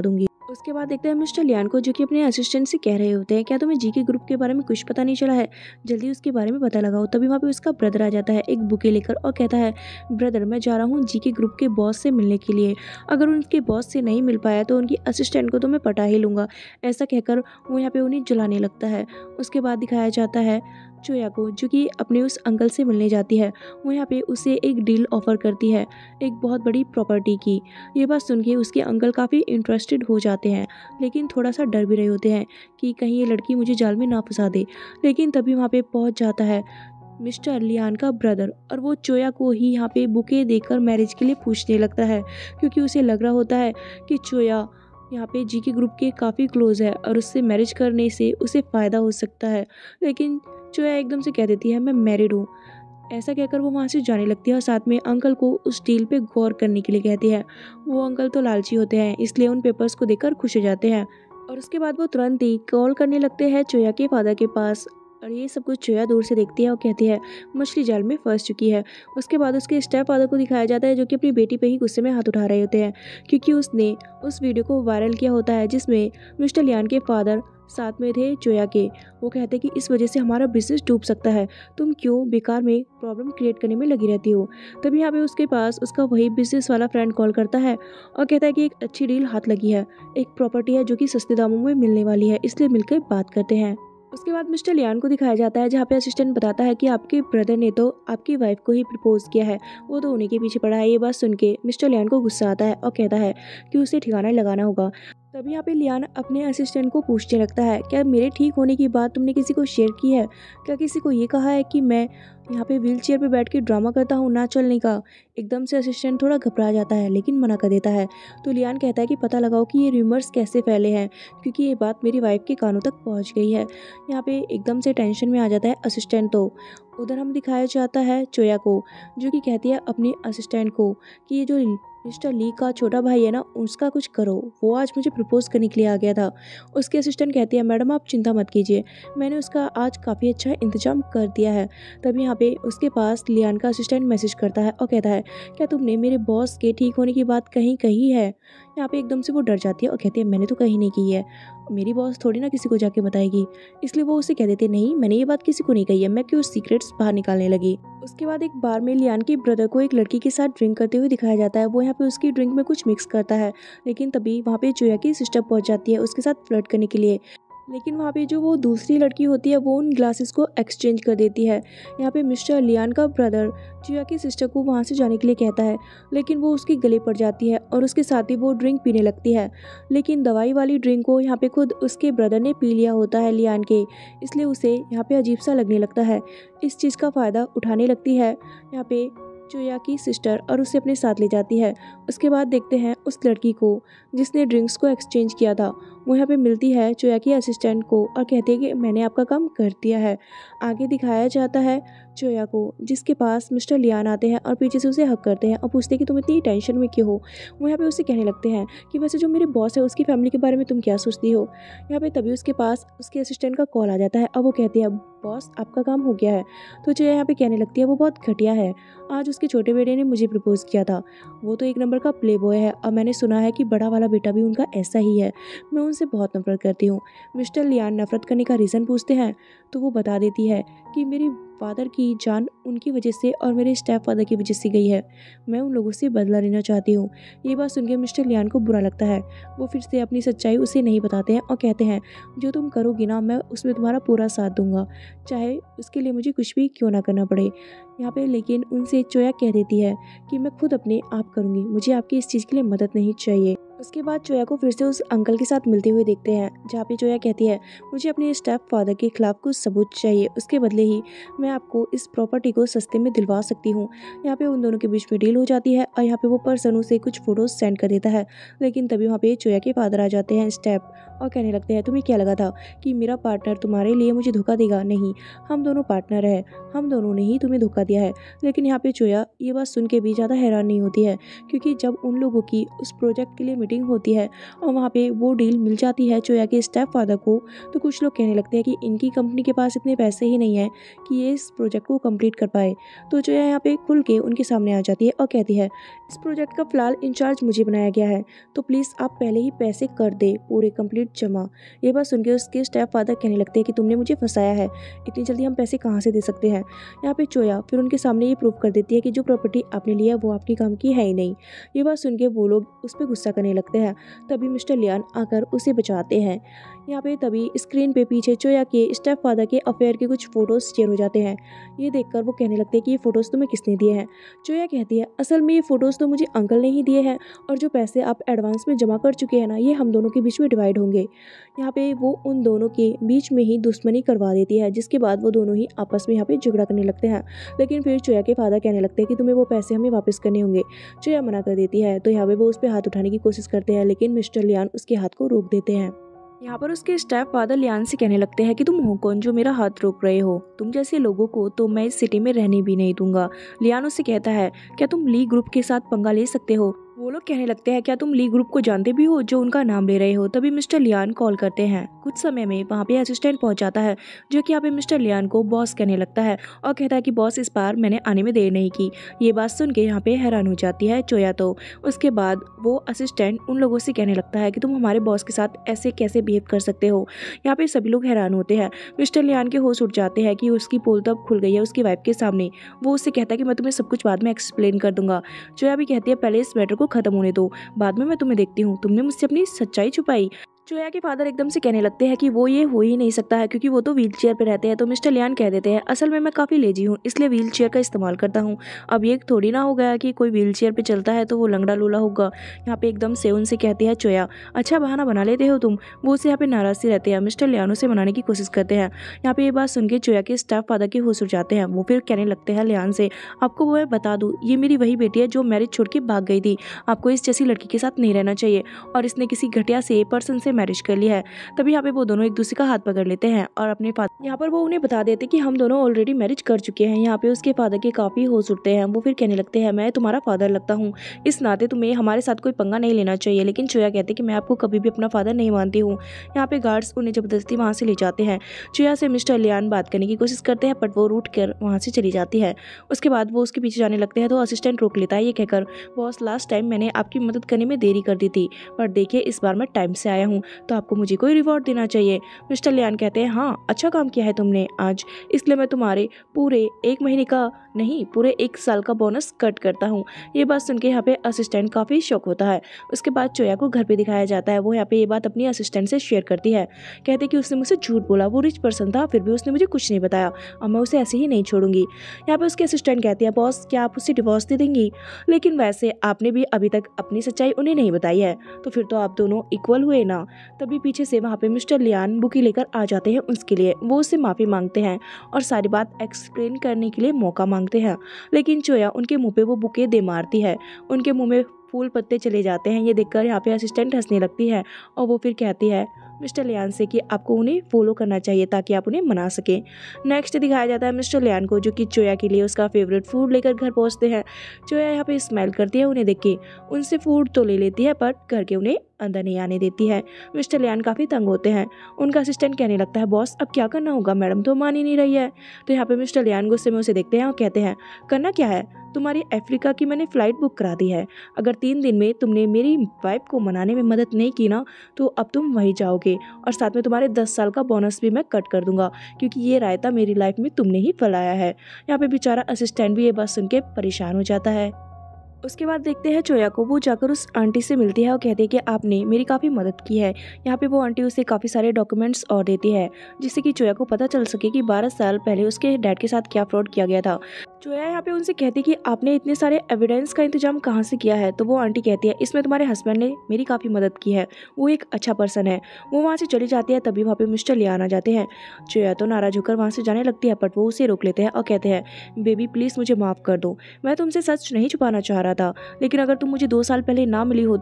उसके बाद देखते हैं मिस्टर लियान को, जो कि अपने असिस्टेंट से कह रहे होते हैं, क्या तुम्हें जी के ग्रुप के बारे में कुछ पता नहीं चला है? जल्दी उसके बारे में पता लगाओ। तभी वहाँ पे उसका ब्रदर आ जाता है एक बुके लेकर और कहता है, ब्रदर मैं जा रहा हूँ जी के ग्रुप के बॉस से मिलने के लिए। अगर उनके बॉस से नहीं मिल पाया तो उनकी असिस्टेंट को तो मैं पटा ही लूँगा। ऐसा कहकर वो यहाँ पे उन्हें जलाने लगता है। उसके बाद दिखाया जाता है चोया को, जो कि अपने उस अंकल से मिलने जाती है। वो यहाँ पे उसे एक डील ऑफर करती है, एक बहुत बड़ी प्रॉपर्टी की। ये बात सुन के उसके अंकल काफ़ी इंटरेस्टेड हो जाते हैं, लेकिन थोड़ा सा डर भी रहे होते हैं कि कहीं ये लड़की मुझे जाल में ना फंसा दे। लेकिन तभी वहाँ पे पहुँच जाता है मिस्टर लियान का ब्रदर, और वो चोया को ही यहाँ पे बुके देकर मैरिज के लिए पूछने लगता है, क्योंकि उसे लग रहा होता है कि चोया यहाँ पे जी के ग्रुप के काफ़ी क्लोज है और उससे मैरिज करने से उसे फ़ायदा हो सकता है। लेकिन चोया एकदम से कह देती है मैं मैरिड हूँ। ऐसा कहकर वो वहाँ से जाने लगती है और साथ में अंकल को उस डील पे गौर करने के लिए कहती है। वो अंकल तो लालची होते हैं, इसलिए उन पेपर्स को देखकर खुश हो जाते हैं और उसके बाद वो तुरंत ही कॉल करने लगते हैं चोया के फादर के पास। और ये सब कुछ चोया दूर से देखती है और कहती है मछली जाल में फंस चुकी है। उसके बाद उसके स्टेप फादर को दिखाया जाता है, जो कि अपनी बेटी पे ही गुस्से में हाथ उठा रहे होते हैं, क्योंकि उसने उस वीडियो को वायरल किया होता है जिसमें मिस्टर लियान के फादर साथ में थे चोया के। वो कहते हैं कि इस वजह से हमारा बिजनेस डूब सकता है, तुम क्यों बेकार में प्रॉब्लम क्रिएट करने में लगी रहती हो। तभी यहाँ पे उसके पास उसका वही बिजनेस वाला फ्रेंड कॉल करता है और कहता है कि एक अच्छी डील हाथ लगी है, एक प्रॉपर्टी है जो कि सस्ते दामों में मिलने वाली है, इसलिए मिलकर बात करते हैं। उसके बाद मिस्टर लियान को दिखाया जाता है, जहाँ पे असिस्टेंट बताता है कि आपके ब्रदर ने तो आपकी वाइफ को ही प्रपोज किया है, वो तो उन्हीं के पीछे पड़ा है। ये बात सुन के मिस्टर लियान को गुस्सा आता है और कहता है कि उसे ठिकाना लगाना होगा। तभी यहाँ पे लियान अपने असिस्टेंट को पूछने लगता है, क्या मेरे ठीक होने की बात तुमने किसी को शेयर की है? क्या किसी को ये कहा है कि मैं यहाँ पे व्हील चेयर पर बैठ के ड्रामा करता हूँ ना चलने का? एकदम से असिस्टेंट थोड़ा घबरा जाता है, लेकिन मना कर देता है। तो लियान कहता है कि पता लगाओ कि ये रूमर्स कैसे फैले हैं, क्योंकि ये बात मेरी वाइफ के कानों तक पहुँच गई है। यहाँ पे एकदम से टेंशन में आ जाता है असिस्टेंट। तो उधर हम दिखाया जाता है चोया को, जो कि कहती है अपने असिस्टेंट को कि ये जो मिस्टर ली का छोटा भाई है ना, उसका कुछ करो, वो आज मुझे प्रपोज करने के लिए आ गया था। उसकी असिस्टेंट कहती है मैडम आप चिंता मत कीजिए, मैंने उसका आज काफ़ी अच्छा इंतजाम कर दिया है। तभी यहाँ पे उसके पास लियान का असिस्टेंट मैसेज करता है और कहता है क्या तुमने मेरे बॉस के ठीक होने की बात कहीं कही है? यहाँ पे एकदम से वो डर जाती है और कहती है मैंने तो कहीं नहीं की है, मेरी बॉस थोड़ी ना किसी को जाके बताएगी। इसलिए वो उसे कह देते नहीं मैंने ये बात किसी को नहीं कही है, मैं क्यों सीक्रेट्स बाहर निकालने लगी। उसके बाद एक बार में लियान के ब्रदर को एक लड़की के साथ ड्रिंक करते हुए दिखाया जाता है। वो यहाँ पे उसकी ड्रिंक में कुछ मिक्स करता है, लेकिन तभी वहाँ पे चोया की सिस्टर पहुँच जाती है उसके साथ फ्लर्ट करने के लिए। लेकिन वहाँ पे जो वो दूसरी लड़की होती है वो उन ग्लासेस को एक्सचेंज कर देती है। यहाँ पे मिस्टर लियान का ब्रदर जिया की सिस्टर को वहाँ से जाने के लिए कहता है, लेकिन वो उसके गले पड़ जाती है और उसके साथ ही वो ड्रिंक पीने लगती है। लेकिन दवाई वाली ड्रिंक को यहाँ पे खुद उसके ब्रदर ने पी लिया होता है लियान के, इसलिए उसे यहाँ पे अजीब सा लगने लगता है। इस चीज़ का फ़ायदा उठाने लगती है यहाँ पे चोया की सिस्टर और उसे अपने साथ ले जाती है। उसके बाद देखते हैं उस लड़की को जिसने ड्रिंक्स को एक्सचेंज किया था, वो यहाँ पे मिलती है चोया की असिस्टेंट को और कहती है कि मैंने आपका काम कर दिया है। आगे दिखाया जाता है चोया को, जिसके पास मिस्टर लियान आते हैं और पीछे से उसे हक करते हैं और पूछते हैं कि तुम इतनी टेंशन में क्यों हो। वो यहाँ पे उसे कहने लगते हैं कि वैसे जो मेरे बॉस है उसकी फैमिली के बारे में तुम क्या सोचती हो। यहाँ पे तभी उसके पास उसके असिस्टेंट का कॉल आ जाता है और वो कहती है बॉस आपका काम हो गया है। तो चोया यहाँ पे कहने लगती है वो बहुत घटिया है, आज उसके छोटे बेटे ने मुझे प्रपोज किया था, वो तो एक नंबर का प्ले बॉय है और मैंने सुना है कि बड़ा वाला बेटा भी उनका ऐसा ही है, मैं उनसे बहुत नफरत करती हूँ। मिस्टर लियान नफरत करने का रीज़न पूछते हैं तो वो बता देती है कि मेरी फादर की जान उनकी वजह से और मेरे स्टेप फादर की वजह से गई है, मैं उन लोगों से बदला लेना चाहती हूँ। ये बात सुनकर मिस्टर लियान को बुरा लगता है। वो फिर से अपनी सच्चाई उसे नहीं बताते हैं और कहते हैं जो तुम करोगी ना मैं उसमें तुम्हारा पूरा साथ दूंगा, चाहे उसके लिए मुझे कुछ भी क्यों ना करना पड़े। यहाँ पे लेकिन उनसे चोया कह देती है कि मैं खुद अपने आप करूँगी, मुझे आपकी इस चीज़ के लिए मदद नहीं चाहिए। उसके बाद चोया को फिर से उस अंकल के साथ मिलते हुए देखते हैं, जहाँ पे चोया कहती है मुझे अपने स्टेप फादर के खिलाफ कुछ सबूत चाहिए, उसके बदले ही मैं आपको इस प्रॉपर्टी को सस्ते में दिलवा सकती हूँ। यहाँ पे उन दोनों के बीच में डील हो जाती है और यहाँ पे वो पर्सन उसे कुछ फोटोज सेंड कर देता है। लेकिन तभी वहाँ पे चोया के फादर आ जाते हैं स्टेप और कहने लगते हैं तुम्हें क्या लगा था कि मेरा पार्टनर तुम्हारे लिए मुझे धोखा देगा? नहीं, हम दोनों पार्टनर हैं, हम दोनों ने ही तुम्हें धोखा दिया है। लेकिन यहाँ पे चोया ये बात सुन के भी ज़्यादा हैरान नहीं होती है, क्योंकि जब उन लोगों की उस प्रोजेक्ट के लिए मीटिंग होती है और वहाँ पे वो डील मिल जाती है चोया के स्टेप फादर को। तो कुछ लोग कहने लगते हैं कि इनकी कंपनी के पास इतने पैसे ही नहीं है कि ये इस प्रोजेक्ट को कंप्लीट कर पाए। तो चोया यहाँ पे खुल के उनके सामने आ जाती है और कहती है, इस प्रोजेक्ट का फ़िलहाल इंचार्ज मुझे बनाया गया है, तो प्लीज़ आप पहले ही पैसे कर दे पूरे कंप्लीट जमा। ये बात सुन के उसके स्टेप फादर कहने लगते हैं कि तुमने मुझे फंसाया है, इतनी जल्दी हम पैसे कहाँ से दे सकते हैं। यहाँ पे चोया फिर उनके सामने ये प्रूव कर देती है कि जो प्रॉपर्टी आपने लिया वो आपके काम की है ही नहीं। ये बात सुन के वो लोग उस पर गुस्सा करने लगते हैं। तभी मिस्टर लियान आकर उसे बचाते हैं। यहाँ पे तभी स्क्रीन पे पीछे चोया के स्टेप फादर के अफेयर के कुछ फोटोज शेयर हो जाते हैं। ये देखकर वो कहने लगते हैं कि ये फ़ोटोज़ तुम्हें किसने दिए हैं। चोया कहती है, असल में ये फ़ोटोज़ तो मुझे अंकल ने ही दिए हैं और जो पैसे आप एडवांस में जमा कर चुके हैं ना, ये हम दोनों के बीच में डिवाइड होंगे। यहाँ पे वो उन दोनों के बीच में ही दुश्मनी करवा देती है, जिसके बाद वो दोनों ही आपस में यहाँ पे झगड़ा करने लगते हैं। लेकिन फिर चोया के फादर कहने लगते हैं कि तुम्हें वो पैसे हमें वापस करने होंगे। चोया मना कर देती है। तो यहाँ पे वो उस पर हाथ उठाने की कोशिश करते हैं, लेकिन मिस्टर लियान उसके हाथ को रोक देते हैं। यहाँ पर उसके स्टेप फादर लियान से कहने लगते हैं कि तुम हो कौन जो मेरा हाथ रोक रहे हो, तुम जैसे लोगों को तो मैं इस सिटी में रहने भी नहीं दूंगा। लियान उससे कहता है, क्या तुम ली ग्रुप के साथ पंगा ले सकते हो। वो लोग कहने लगते हैं, क्या तुम ली ग्रुप को जानते भी हो जो उनका नाम ले रहे हो। तभी मिस्टर लियान कॉल करते हैं। कुछ समय में वहाँ पे असिस्टेंट पहुँच जाता है, जो कि यहाँ पे मिस्टर लियान को बॉस कहने लगता है और कहता है कि बॉस इस बार मैंने आने में देर नहीं की। ये बात सुन के यहाँ पे हैरान हो जाती है चोया। तो उसके बाद वो असिस्टेंट उन लोगों से कहने लगता है कि तुम हमारे बॉस के साथ ऐसे कैसे बिहेव कर सकते हो। यहाँ पे सभी लोग हैरान होते हैं। मिस्टर लियान के होश उठ जाते हैं कि उसकी पोल तो अब खुल गई है उसकी वाइफ के सामने। वो उससे कहता है कि मैं तुम्हें सब कुछ बाद में एक्सप्लेन कर दूंगा। चोया भी कहती है, पहले इस मैटर को खत्म होने दो, बाद में मैं तुम्हें देखती हूँ, तुमने मुझसे अपनी सच्चाई छुपाई। चोया के फादर एकदम से कहने लगते हैं कि वो ये हो ही नहीं सकता है, क्योंकि वो तो व्हील चेयर पर रहते हैं। तो मिस्टर लियान कह देते हैं, असल में मैं काफ़ी लेजी हूँ, इसलिए व्हील चेयर का इस्तेमाल करता हूँ। अब ये थोड़ी ना हो गया कि कोई व्हील चेयर पर चलता है तो वो लंगड़ा लूला होगा। यहाँ पे एकदम से उनसे कहती है चोया, अच्छा बहाना बना लेते हो तुम। वो उससे यहाँ पे नाराज से रहते हैं। मिस्टर लियान उसे मनाने की कोशिश करते हैं। यहाँ पे ये बात सुन के चोया के स्टेप फादर के होश उड़ जाते हैं। वो फिर कहने लगते हैं लियान से, आपको वो मैं बता दूँ, ये मेरी वही बेटी है जो मैरिज छोड़ के भाग गई थी। आपको इस जैसी लड़की के साथ नहीं रहना चाहिए और इसने किसी घटिया से पर्सन से मैरिज कर लिया है। तभी यहाँ पे वो दोनों एक दूसरे का हाथ पकड़ लेते हैं और अपने फादर यहाँ पर वो उन्हें बता देते कि हम दोनों ऑलरेडी मैरिज कर चुके हैं। यहाँ पे उसके फादर के काफ़ी होश उठते हैं। वो फिर कहने लगते हैं, मैं तुम्हारा फादर लगता हूँ, इस नाते तुम्हें हमारे साथ कोई पंगा नहीं लेना चाहिए। लेकिन चोया कहते कि मैं आपको कभी भी अपना फादर नहीं मानती हूँ। यहाँ पे गार्ड्स उन्हें जबरदस्ती वहाँ से ले जाते हैं। चोया से मिस्टर लियान बात करने की कोशिश करते हैं, बट वो रूठ कर वहाँ से चली जाती है। उसके बाद वो उसके पीछे जाने लगते हैं तो असिस्टेंट रोक लेता है, ये कहकर, बॉस लास्ट टाइम मैंने आपकी मदद करने में देरी कर दी थी, पर देखिए इस बार मैं टाइम से आया हूँ, तो आपको मुझे कोई रिवॉर्ड देना चाहिए। मिस्टर लियान कहते हैं, हाँ अच्छा काम किया है तुमने आज, इसलिए मैं तुम्हारे पूरे 1 महीने का नहीं पूरे 1 साल का बोनस कट करता हूँ। ये बात सुन के यहाँ पे असिस्टेंट काफ़ी शॉक होता है। उसके बाद चोया को घर पे दिखाया जाता है। वो यहाँ पे ये बात अपनी असिस्टेंट से शेयर करती है। कहते कि उसने मुझसे झूठ बोला, वो रिच पर्सन था, फिर भी उसने मुझे कुछ नहीं बताया और मैं उसे ऐसे ही नहीं छोड़ूंगी। यहाँ पे उसके असिस्टेंट कहती है, बॉस क्या आप उससे डिवोर्स दे देंगी? लेकिन वैसे आपने भी अभी तक अपनी सच्चाई उन्हें नहीं बताई है, तो फिर तो आप दोनों इक्वल हुए ना। तभी पीछे से वहाँ पे मिस्टर लियान बुकी लेकर आ जाते हैं उसके लिए। वो उससे माफ़ी मांगते हैं और सारी बात एक्सप्लेन करने के लिए मौका मांगते हैं। लेकिन चोया उनके मुंह पे वो बुके दे मारती है। उनके मुंह में फूल पत्ते चले जाते हैं। ये देखकर यहाँ पे असिस्टेंट हंसने लगती है और वो फिर कहती है मिस्टर लियान से कि आपको उन्हें फॉलो करना चाहिए ताकि आप उन्हें मना सकें। नेक्स्ट दिखाया जाता है मिस्टर लियान को, जो कि चोया के लिए उसका फेवरेट फूड लेकर घर पहुंचते हैं। चोया यहाँ पे स्माइल करती है उन्हें देख के, उनसे फूड तो ले लेती है बट करके उन्हें अंदर नहीं आने देती है। मिस्टर लियान काफ़ी तंग होते हैं। उनका असिस्टेंट कहने लगता है, बॉस अब क्या करना होगा, मैडम तो मान ही नहीं रही है। तो यहाँ पे मिस्टर लियान गुस्से में उसे देखते हैं और कहते हैं, करना क्या है, तुम्हारी अफ्रीका की मैंने फ़्लाइट बुक करा दी है। अगर 3 दिन में तुमने मेरी वाइफ को मनाने में मदद नहीं की ना, तो अब तुम वहीं जाओगे और साथ में तुम्हारे 10 साल का बोनस भी मैं कट कर दूंगा, क्योंकि ये रायता मेरी लाइफ में तुमने ही फैलाया है। यहाँ पे बेचारा असिस्टेंट भी ये बात सुन के परेशान हो जाता है। उसके बाद देखते हैं चोया को, वो जाकर उस आंटी से मिलती है और कहती है कि आपने मेरी काफ़ी मदद की है। यहाँ पे वो आंटी उसे काफ़ी सारे डॉक्यूमेंट्स और देती है, जिससे कि चोया को पता चल सके कि 12 साल पहले उसके डैड के साथ क्या फ्रॉड किया गया था। चोया यहाँ पे उनसे कहती है कि आपने इतने सारे एविडेंस का इंतजाम कहाँ से किया है। तो वो आंटी कहती है, इसमें तुम्हारे हस्बैंड ने मेरी काफ़ी मदद की है, वो एक अच्छा पर्सन है। वो वहाँ से चली जाती है। तभी वहाँ पे मिस्टर लियान आ जाते हैं। चोया तो नाराज होकर वहाँ से जाने लगती है, बट वो उसे रोक लेते हैं और कहते हैं, बेबी प्लीज़ मुझे माफ़ कर दो, मैं तुमसे सच नहीं छुपाना चाह रहा था, लेकिन अगर तुम मुझे 2 साल पहले ना मिली होती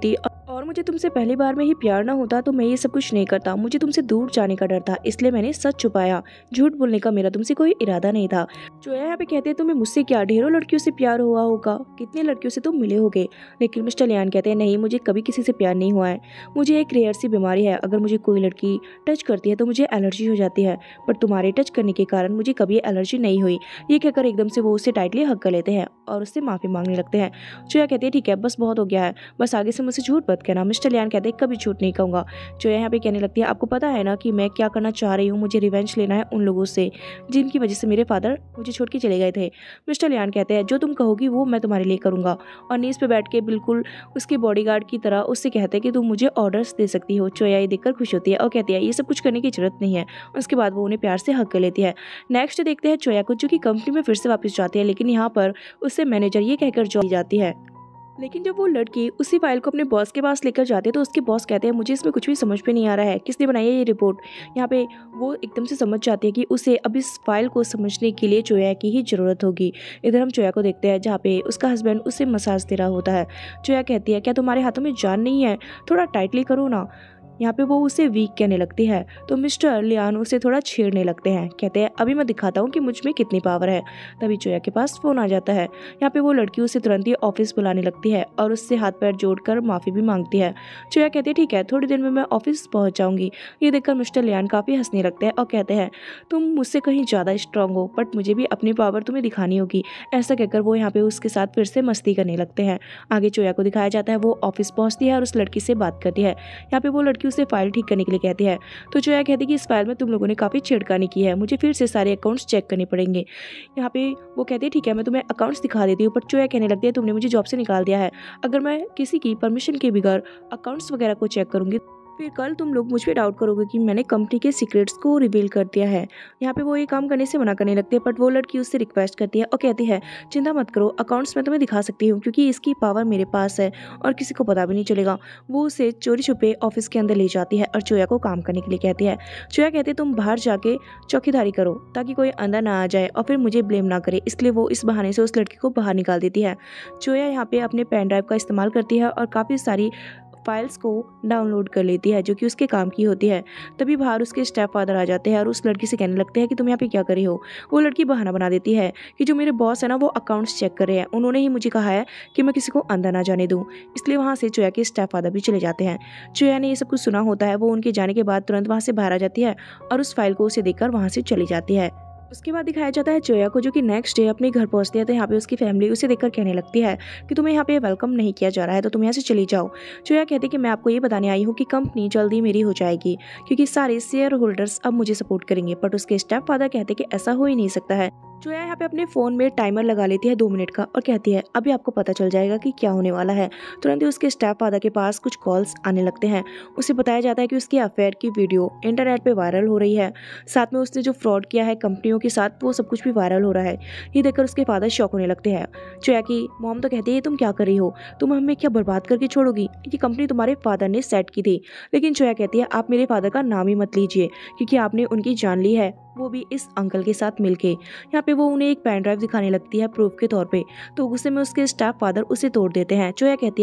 और मुझे तुमसे पहली बार में ही प्यार ना होता तो मैं ये सब कुछ नहीं करता। मुझे तुमसे दूर जाने का डर था, इसलिए मैंने सच छुपाया। झूठ बोलने का मेरा तुमसे कोई इरादा नहीं था। जोया यहाँ पे कहते हैं तुम्हें मुझसे क्या, ढेरों लड़कियों से प्यार हुआ होगा, कितने लड़कियों से तुम मिले होगे। लेकिन मिस्टर लियान कहते हैं नहीं, मुझे कभी किसी से प्यार नहीं हुआ है। मुझे एक रेयर सी बीमारी है, अगर मुझे कोई लड़की टच करती है तो मुझे एलर्जी हो जाती है, पर तुम्हारे टच करने के कारण मुझे कभी एलर्जी नहीं हुई। ये कहकर एकदम से वो उससे टाइटली हग कर लेते हैं और उससे माफी मांगने लगते हैं। जोया कहती है ठीक है, बस बहुत हो गया है, बस आगे से मुझसे झूठ मत कहना। मिस्टर लियान कहते हैं कभी झूठ नहीं कहूंगा। जो यहाँ पे कहने लगती है आपको पता है ना कि मैं क्या करना चाह रही हूँ, मुझे रिवेंज लेना है उन लोगों से जिनकी वजह से मेरे फादर मुझे छोड़ के चले गए थे। मिस्टर लियान कहते हैं जो तुम कहोगी वो मैं तुम्हारे लिए करूंगा, और नीज पे बैठ के बिल्कुल उसके बॉडीगार्ड की तरह उससे कहते हैं कि तुम मुझे ऑर्डर्स दे सकती हो। चोया ये देखकर खुश होती है और कहती है ये सब कुछ करने की जरूरत नहीं है। उसके बाद वो उन्हें प्यार से हक कर लेती है। नेक्स्ट देखते हैं चोया को, जो कि कंपनी में फिर से वापस जाती है, लेकिन यहाँ पर उससे मैनेजर ये कहकर जॉब जाती है। लेकिन जब वो लड़की उसी फाइल को अपने बॉस के पास लेकर जाती है तो उसके बॉस कहते हैं मुझे इसमें कुछ भी समझ में नहीं आ रहा है, किसने बनाई है ये रिपोर्ट। यहाँ पे वो एकदम से समझ जाती है कि उसे अब इस फाइल को समझने के लिए चोया की ही ज़रूरत होगी। इधर हम चोया को देखते हैं जहाँ पे उसका हस्बैंड उसे मसाज दे रहा होता है। चोया कहती है क्या तुम्हारे हाथों में जान नहीं है, थोड़ा टाइटली करो ना। यहाँ पे वो उसे वीक कहने लगती है तो मिस्टर लियान उसे थोड़ा छेड़ने लगते हैं, कहते हैं अभी मैं दिखाता हूँ कि मुझ में कितनी पावर है। तभी चोया के पास फोन आ जाता है। यहाँ पे वो लड़की उसे तुरंत ही ऑफिस बुलाने लगती है और उससे हाथ पैर जोड़कर माफ़ी भी मांगती है। चोया कहती है ठीक है, थोड़ी देर में मैं ऑफिस पहुँच जाऊँगी। ये देखकर मिस्टर लियान काफ़ी हंसने लगते हैं और कहते हैं तुम मुझसे कहीं ज़्यादा स्ट्रांग हो, बट मुझे भी अपनी पावर तुम्हें दिखानी होगी। ऐसा कहकर वो यहाँ पे उसके साथ फिर से मस्ती करने लगते हैं। आगे चोया को दिखाया जाता है वो ऑफिस पहुँचती है और उस लड़की से बात करती है। यहाँ पे वो लड़की उसे फाइल ठीक करने के लिए कहती है तो चोया कहती है कि इस फाइल में तुम लोगों ने काफ़ी छेड़खानी की है, मुझे फिर से सारे अकाउंट्स चेक करने पड़ेंगे। यहाँ पे वो कहती है ठीक है, मैं तुम्हें अकाउंट्स दिखा देती हूँ, पर चोया कहने लगती है तुमने मुझे जॉब से निकाल दिया है, अगर मैं किसी की परमिशन के बगैर अकाउंट्स वगैरह को चेक करूँगी फिर कल तुम लोग मुझ पे डाउट करोगे कि मैंने कंपनी के सीक्रेट्स को रिवील कर दिया है। यहाँ पे वो ये काम करने से मना करने लगते हैं, बट वो लड़की उससे रिक्वेस्ट करती है और कहती है चिंता मत करो, अकाउंट्स मैं तुम्हें दिखा सकती हूँ क्योंकि इसकी पावर मेरे पास है और किसी को पता भी नहीं चलेगा। वो उसे चोरी छुपे ऑफिस के अंदर ले जाती है और चोया को काम करने के लिए कहती है। चोया कहती है तुम बाहर जाके चौकीदारी करो ताकि कोई अंदर ना आ जाए और फिर मुझे ब्लेम ना करे, इसलिए वो इस बहाने से उस लड़की को बाहर निकाल देती है। चोया यहाँ पे अपने पेन ड्राइव का इस्तेमाल करती है और काफ़ी सारी फाइल्स को डाउनलोड कर लेती है जो कि उसके काम की होती है। तभी बाहर उसके स्टेप फादर आ जाते हैं और उस लड़की से कहने लगते हैं कि तुम यहाँ पे क्या कर रही हो। वो लड़की बहाना बना देती है कि जो मेरे बॉस है ना वो अकाउंट्स चेक कर रहे हैं, उन्होंने ही मुझे कहा है कि मैं किसी को अंदर ना जाने दूँ, इसलिए वहाँ से चोया के स्टेप फादर भी चले जाते हैं। चोया ने ये सब कुछ सुना होता है, वो उनके जाने के बाद तुरंत वहाँ से बाहर आ जाती है और उस फाइल को उसे देखकर वहाँ से चली जाती है। उसके बाद दिखाया जाता है चोया को, जो कि नेक्स्ट डे अपने घर पहुंचती है तो यहाँ पे उसकी फैमिली उसे देखकर कहने लगती है कि तुम्हें यहाँ पे वेलकम नहीं किया जा रहा है तो तुम यहाँ से चली जाओ। चोया कहती है कि मैं आपको ये बताने आई हूँ कि कंपनी जल्दी मेरी हो जाएगी क्योंकि सारे शेयर होल्डर्स अब मुझे सपोर्ट करेंगे, बट उसके स्टेप फादर कहते हैं कि ऐसा हो ही नहीं सकता है। चोया यहाँ पे अपने फ़ोन में टाइमर लगा लेती है 2 मिनट का और कहती है अभी आपको पता चल जाएगा कि क्या होने वाला है। तुरंत ही उसके स्टेप फादर के पास कुछ कॉल्स आने लगते हैं। उसे बताया जाता है कि उसकी अफेयर की वीडियो इंटरनेट पे वायरल हो रही है, साथ में उसने जो फ्रॉड किया है कंपनियों के साथ वो सब कुछ भी वायरल हो रहा है। ये देखकर उसके फादर शॉक होने लगते हैं। चोया की मॉम तो कहती है तुम क्या कर रही हो, तुम हमें क्या बर्बाद करके छोड़ोगी, ये कंपनी तुम्हारे फादर ने सेट की थी। लेकिन चोया कहती है आप मेरे फादर का नाम ही मत लीजिए क्योंकि आपने उनकी जान ली है, वो भी इस अंकल के साथ मिलके। यहाँ पे वो उन्हें एक पेन ड्राइव दिखाने लगती है प्रूफ के तौर पे, तो गुस्से में उसके स्टाफ फादर उसे तोड़ देते हैं। चोया कहती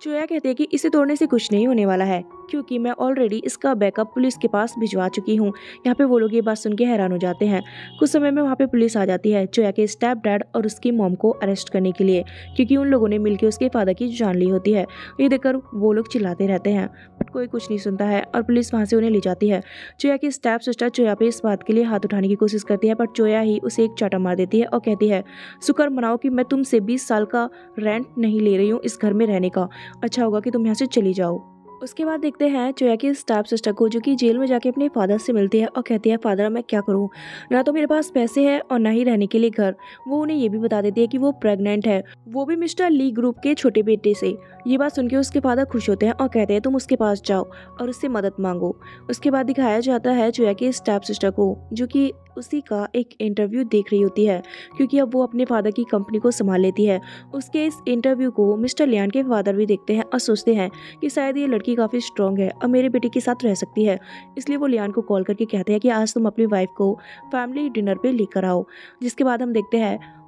है कि इसे तोड़ने से कुछ नहीं होने वाला है क्योंकि मैं ऑलरेडी इसका बैकअप पुलिस के पास भिजवा चुकी हूँ। यहाँ पे वो लोग ये बात सुन के हैरान हो जाते हैं। कुछ समय में वहाँ पे पुलिस आ जाती है चोया के स्टेप डैड और उसकी मॉम को अरेस्ट करने के लिए, क्योंकि उन लोगों ने मिलकर उसके फादर की जान ली होती है। ये देखकर वो लोग चिल्लाते रहते हैं बट कोई कुछ नहीं सुनता है और पुलिस वहाँ से उन्हें ले जाती है। चोया की स्टेप सिस्टर चोया पे इस बात के लिए हाथ उठाने की कोशिश करती है, पर चोया ही उसे एक चाटा मार देती है और कहती है शुक्र मनाओ कि मैं तुमसे 20 साल का रेंट नहीं ले रही हूँ इस घर में रहने का, अच्छा होगा कि तुम यहाँ से चली जाओ। उसके बाद देखते हैं चोया की स्टाफ सिस्टर को, जो कि जेल में जाके अपने फादर से मिलती है और कहती है फादर मैं क्या करूं, ना तो मेरे पास पैसे हैं और ना ही रहने के लिए घर। वो उन्हें ये भी बता देती है कि वो प्रेग्नेंट है, वो भी मिस्टर ली ग्रुप के छोटे बेटे से। ये बात सुनकर उसके फादर खुश होते हैं और कहते हैं तुम उसके पास जाओ और उससे मदद मांगो। उसके बाद दिखाया जाता है चोया की स्टाफ सिस्टर को, जो कि उसी का एक इंटरव्यू देख रही होती है क्योंकि अब वो अपने फादर की कंपनी को संभाल लेती है। उसके इस इंटरव्यू को मिस्टर लियान के फादर भी देखते हैं और सोचते हैं कि शायद ये लड़की काफ़ी स्ट्रांग है और मेरे बेटे के साथ रह सकती है, इसलिए वो लियान को कॉल करके कहते हैं कि आज तुम अपनी वाइफ को फैमिली डिनर पे लेकर आओ। जिसके बाद हम देखते हैं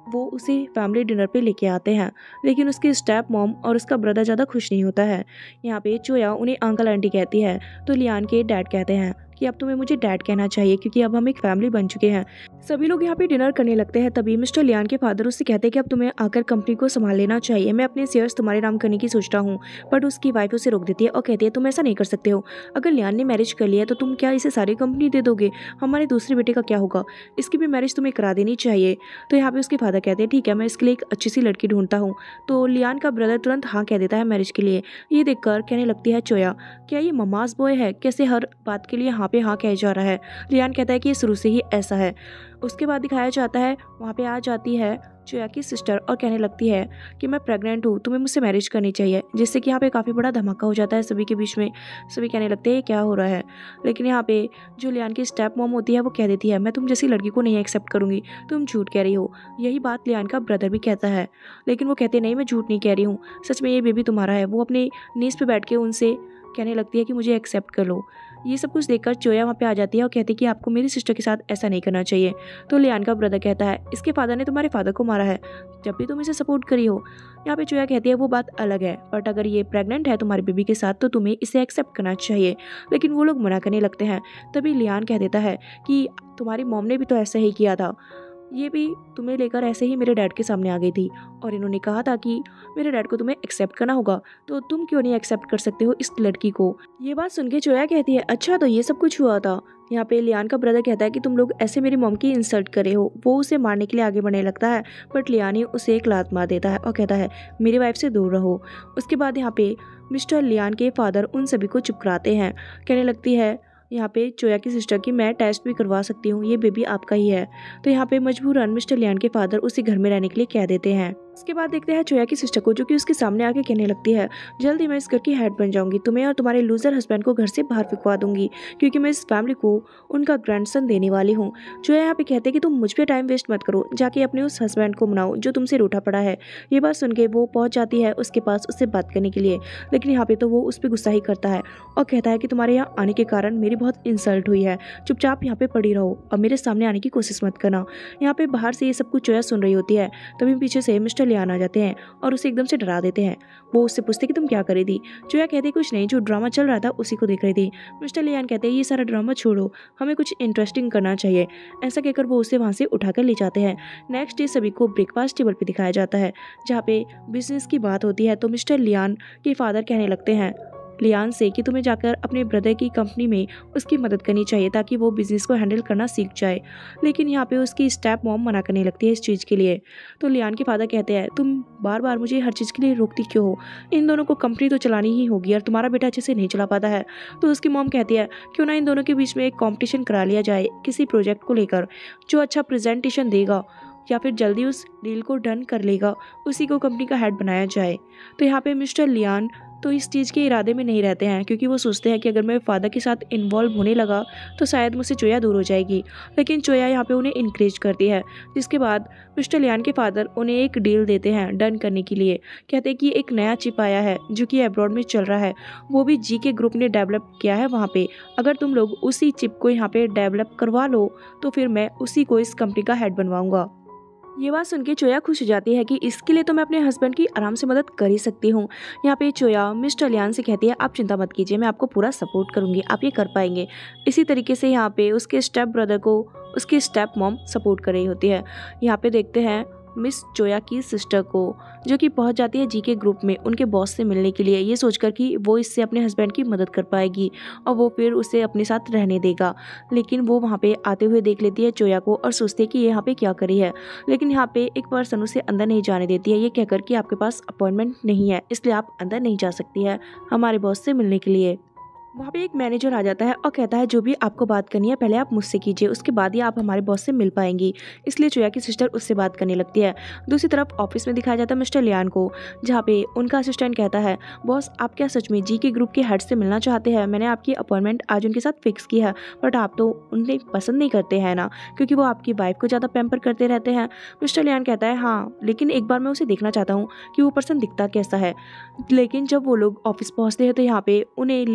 वो उसे फैमिली डिनर पे लेके आते हैं, लेकिन उसकी स्टेप मॉम और उसका ब्रदर ज़्यादा खुश नहीं होता है। यहाँ पे चोया उन्हें अंकल आंटी कहती है, तो लियान के डैड कहते हैं कि अब तुम्हें मुझे डैड कहना चाहिए क्योंकि अब हम एक फैमिली बन चुके हैं। सभी लोग यहाँ पे डिनर करने लगते हैं। तभी मिस्टर लियान के फादर उससे कहते हैं कि अब तुम्हें आकर कंपनी को संभाल लेना चाहिए, मैं अपने शेयर्स तुम्हारे नाम करने की सोचता हूँ। बट उसकी वाइफ उसे रोक देती है और कहती है तुम ऐसा नहीं कर सकते हो, अगर लियान ने मैरिज कर लिया तो तुम क्या इसे सारी कंपनी दे दोगे, हमारे दूसरे बेटे का क्या होगा, इसकी भी मैरिज तुम्हें करा देनी चाहिए। तो यहाँ पे उसके फादर कहते हैं ठीक है, मैं इसके लिए एक अच्छी सी लड़की ढूंढता हूँ। तो लियान का ब्रदर तुरंत हाँ कह देता है मैरिज के लिए। ये देखकर कहने लगती है चोया, क्या ये ममाज बॉय है, कैसे हर बात के लिए हाँ पे हाँ कह जा रहा है। लियान कहता है कि ये शुरू से ही ऐसा है। उसके बाद दिखाया जाता है वहाँ पे आ जाती है चोया की सिस्टर और कहने लगती है कि मैं प्रेग्नेंट हूँ, तुम्हें मुझसे मैरिज करनी चाहिए, जिससे कि यहाँ पे काफ़ी बड़ा धमाका हो जाता है सभी के बीच में। सभी कहने लगते हैं क्या हो रहा है, लेकिन यहाँ पे जो लियान की स्टेप मॉम होती है वो कह देती है मैं तुम जैसी लड़की को नहीं एक्सेप्ट करूँगी, तुम झूठ कह रही हो। यही बात लियान का ब्रदर भी कहता है, लेकिन वो कहते नहीं मैं झूठ नहीं कह रही हूँ, सच में ये बेबी तुम्हारा है। वो अपने नीज पे बैठ के उनसे कहने लगती है कि मुझे एक्सेप्ट कर लो। ये सब कुछ देखकर चोया वहाँ पे आ जाती है और कहती है कि आपको मेरी सिस्टर के साथ ऐसा नहीं करना चाहिए। तो लियान का ब्रदर कहता है इसके फादर ने तुम्हारे फादर को मारा है जब भी तुम इसे सपोर्ट करी हो। यहाँ पे चोया कहती है वो बात अलग है, बट अगर ये प्रेग्नेंट है तुम्हारे बेबी के साथ तो तुम्हें इसे एक्सेप्ट करना चाहिए। लेकिन वो लोग मना करने लगते हैं। तभी लियान कह देता है कि तुम्हारी मॉम ने भी तो ऐसा ही किया था, ये भी तुम्हें लेकर ऐसे ही मेरे डैड के सामने आ गई थी और इन्होंने कहा था कि मेरे डैड को तुम्हें एक्सेप्ट करना होगा, तो तुम क्यों नहीं एक्सेप्ट कर सकते हो इस लड़की को। ये बात सुन के चोया कहती है अच्छा तो ये सब कुछ हुआ था। यहाँ पे लियान का ब्रदर कहता है कि तुम लोग ऐसे मेरी मॉम की इंसल्ट करे हो। वो उसे मारने के लिए आगे बढ़ने लगता है, बट लियान ही उसे एक लात मार देता है और कहता है मेरी वाइफ से दूर रहो। उसके बाद यहाँ पे मिस्टर लियान के फादर उन सभी को चुप कराते हैं। कहने लगती है यहाँ पे चोया की सिस्टर की मैं टेस्ट भी करवा सकती हूँ, ये बेबी आपका ही है। तो यहाँ पे मजबूरन मिस्टर लियान के फादर उसी घर में रहने के लिए कह देते हैं। उसके बाद देखते हैं चोया की सिस्टर को, जो कि उसके सामने आके कहने लगती है जल्दी मैं इस घर की हेड बन जाऊंगी, तुम्हें और तुम्हारे लूजर हस्बैंड को घर से बाहर फिकवा दूंगी क्योंकि मैं इस फैमिली को उनका ग्रैंडसन देने वाली हूँ। चोया यहाँ पे कहते हैं कि तुम मुझ पे टाइम वेस्ट मत करो, जाके अपने उस हस्बैंड को मनाओ जो तुमसे रूठा पड़ा है। ये बात सुन के वो पहुंच जाती है उसके पास उससे बात करने के लिए, लेकिन यहाँ पे तो वो उस पर गुस्सा ही करता है और कहता है कि तुम्हारे यहाँ आने के कारण मेरी बहुत इंसल्ट हुई है, चुपचाप यहाँ पे पड़ी रहो और मेरे सामने आने की कोशिश मत करना। यहाँ पे बाहर से ये सब कुछ चोया सुन रही होती है। तभी पीछे से मिस्टर लियान आ जाते हैं और उसे एकदम से डरा देते हैं। वो उससे पूछते कि तुम क्या कर रही थी। चोया कहती कुछ नहीं, जो ड्रामा चल रहा था उसी को देख रही थी। मिस्टर लियान कहते हैं ये सारा ड्रामा छोड़ो, हमें कुछ इंटरेस्टिंग करना चाहिए। ऐसा कहकर वो उसे वहाँ से उठाकर ले जाते हैं। नेक्स्ट डे सभी को ब्रेकफास्ट टेबल पे दिखाया जाता है जहाँ पे बिजनेस की बात होती है। तो मिस्टर लियान के फादर कहने लगते हैं लियान से कि तुम्हें जाकर अपने ब्रदर की कंपनी में उसकी मदद करनी चाहिए ताकि वो बिजनेस को हैंडल करना सीख जाए। लेकिन यहाँ पे उसकी स्टेप मॉम मना करने लगती है इस चीज़ के लिए। तो लियान के फादर कहते हैं तुम बार बार मुझे हर चीज़ के लिए रोकती क्यों हो, इन दोनों को कंपनी तो चलानी ही होगी और तुम्हारा बेटा अच्छे से नहीं चला पाता है। तो उसकी मॉम कहती है क्यों ना इन दोनों के बीच में एक कॉम्पिटिशन करा लिया जाए किसी प्रोजेक्ट को लेकर, जो अच्छा प्रेजेंटेशन देगा या फिर जल्दी उस डील को डन कर लेगा उसी को कंपनी का हेड बनाया जाए। तो यहाँ पे मिस्टर लियान तो इस चीज़ के इरादे में नहीं रहते हैं क्योंकि वो सोचते हैं कि अगर मैं फादर के साथ इन्वॉल्व होने लगा तो शायद मुझसे चोया दूर हो जाएगी। लेकिन चोया यहाँ पे उन्हें इनकरेज करती है, जिसके बाद मिस्टर लियान के फादर उन्हें एक डील देते हैं डन करने के लिए। कहते हैं कि एक नया चिप आया है जो कि अब्रॉड में चल रहा है, वो भी जी के ग्रुप ने डेवलप किया है वहाँ पे। अगर तुम लोग उसी चिप को यहाँ पे डेवलप करवा लो तो फिर मैं उसी को इस कंपनी का हेड बनवाऊंगा। ये बात सुन के चोया खुश हो जाती है कि इसके लिए तो मैं अपने हस्बैंड की आराम से मदद कर ही सकती हूँ। यहाँ पे चोया मिस्टर लियान से कहती है आप चिंता मत कीजिए, मैं आपको पूरा सपोर्ट करूँगी, आप ये कर पाएंगे। इसी तरीके से यहाँ पे उसके स्टेप ब्रदर को उसकी स्टेप मॉम सपोर्ट कर रही होती है। यहाँ पे देखते हैं मिस चोया की सिस्टर को, जो कि पहुंच जाती है जी के ग्रुप में उनके बॉस से मिलने के लिए, ये सोचकर कि वो इससे अपने हस्बैंड की मदद कर पाएगी और वो फिर उसे अपने साथ रहने देगा। लेकिन वो वहाँ पे आते हुए देख लेती है चोया को और सोचती है कि ये यहाँ पे क्या करी है। लेकिन यहाँ पे एक पर्सन उसे अंदर नहीं जाने देती है, ये कहकर कि आपके पास अपॉइंटमेंट नहीं है इसलिए आप अंदर नहीं जा सकती है हमारे बॉस से मिलने के लिए। वहाँ पे एक मैनेजर आ जाता है और कहता है जो भी आपको बात करनी है पहले आप मुझसे कीजिए, उसके बाद ही आप हमारे बॉस से मिल पाएंगी। इसलिए चोया की सिस्टर उससे बात करने लगती है। दूसरी तरफ ऑफिस में दिखाया जाता है मिस्टर लियान को, जहाँ पे उनका असिस्टेंट कहता है बॉस आप क्या सच में जी के ग्रुप के हेड से मिलना चाहते हैं, मैंने आपकी अपॉइंटमेंट आज उनके साथ फिक्स की है, बट आप तो उन्हें पसंद नहीं करते हैं ना, क्योंकि वो आपकी वाइफ को ज़्यादा पैम्पर करते रहते हैं। मिस्टर लियान कहता है हाँ, लेकिन एक बार मैं उसे देखना चाहता हूँ कि वो पर्सन दिखता कैसा है। लेकिन जब वो लोग ऑफिस पहुँचते हैं तो यहाँ पे उन्हें लीड ये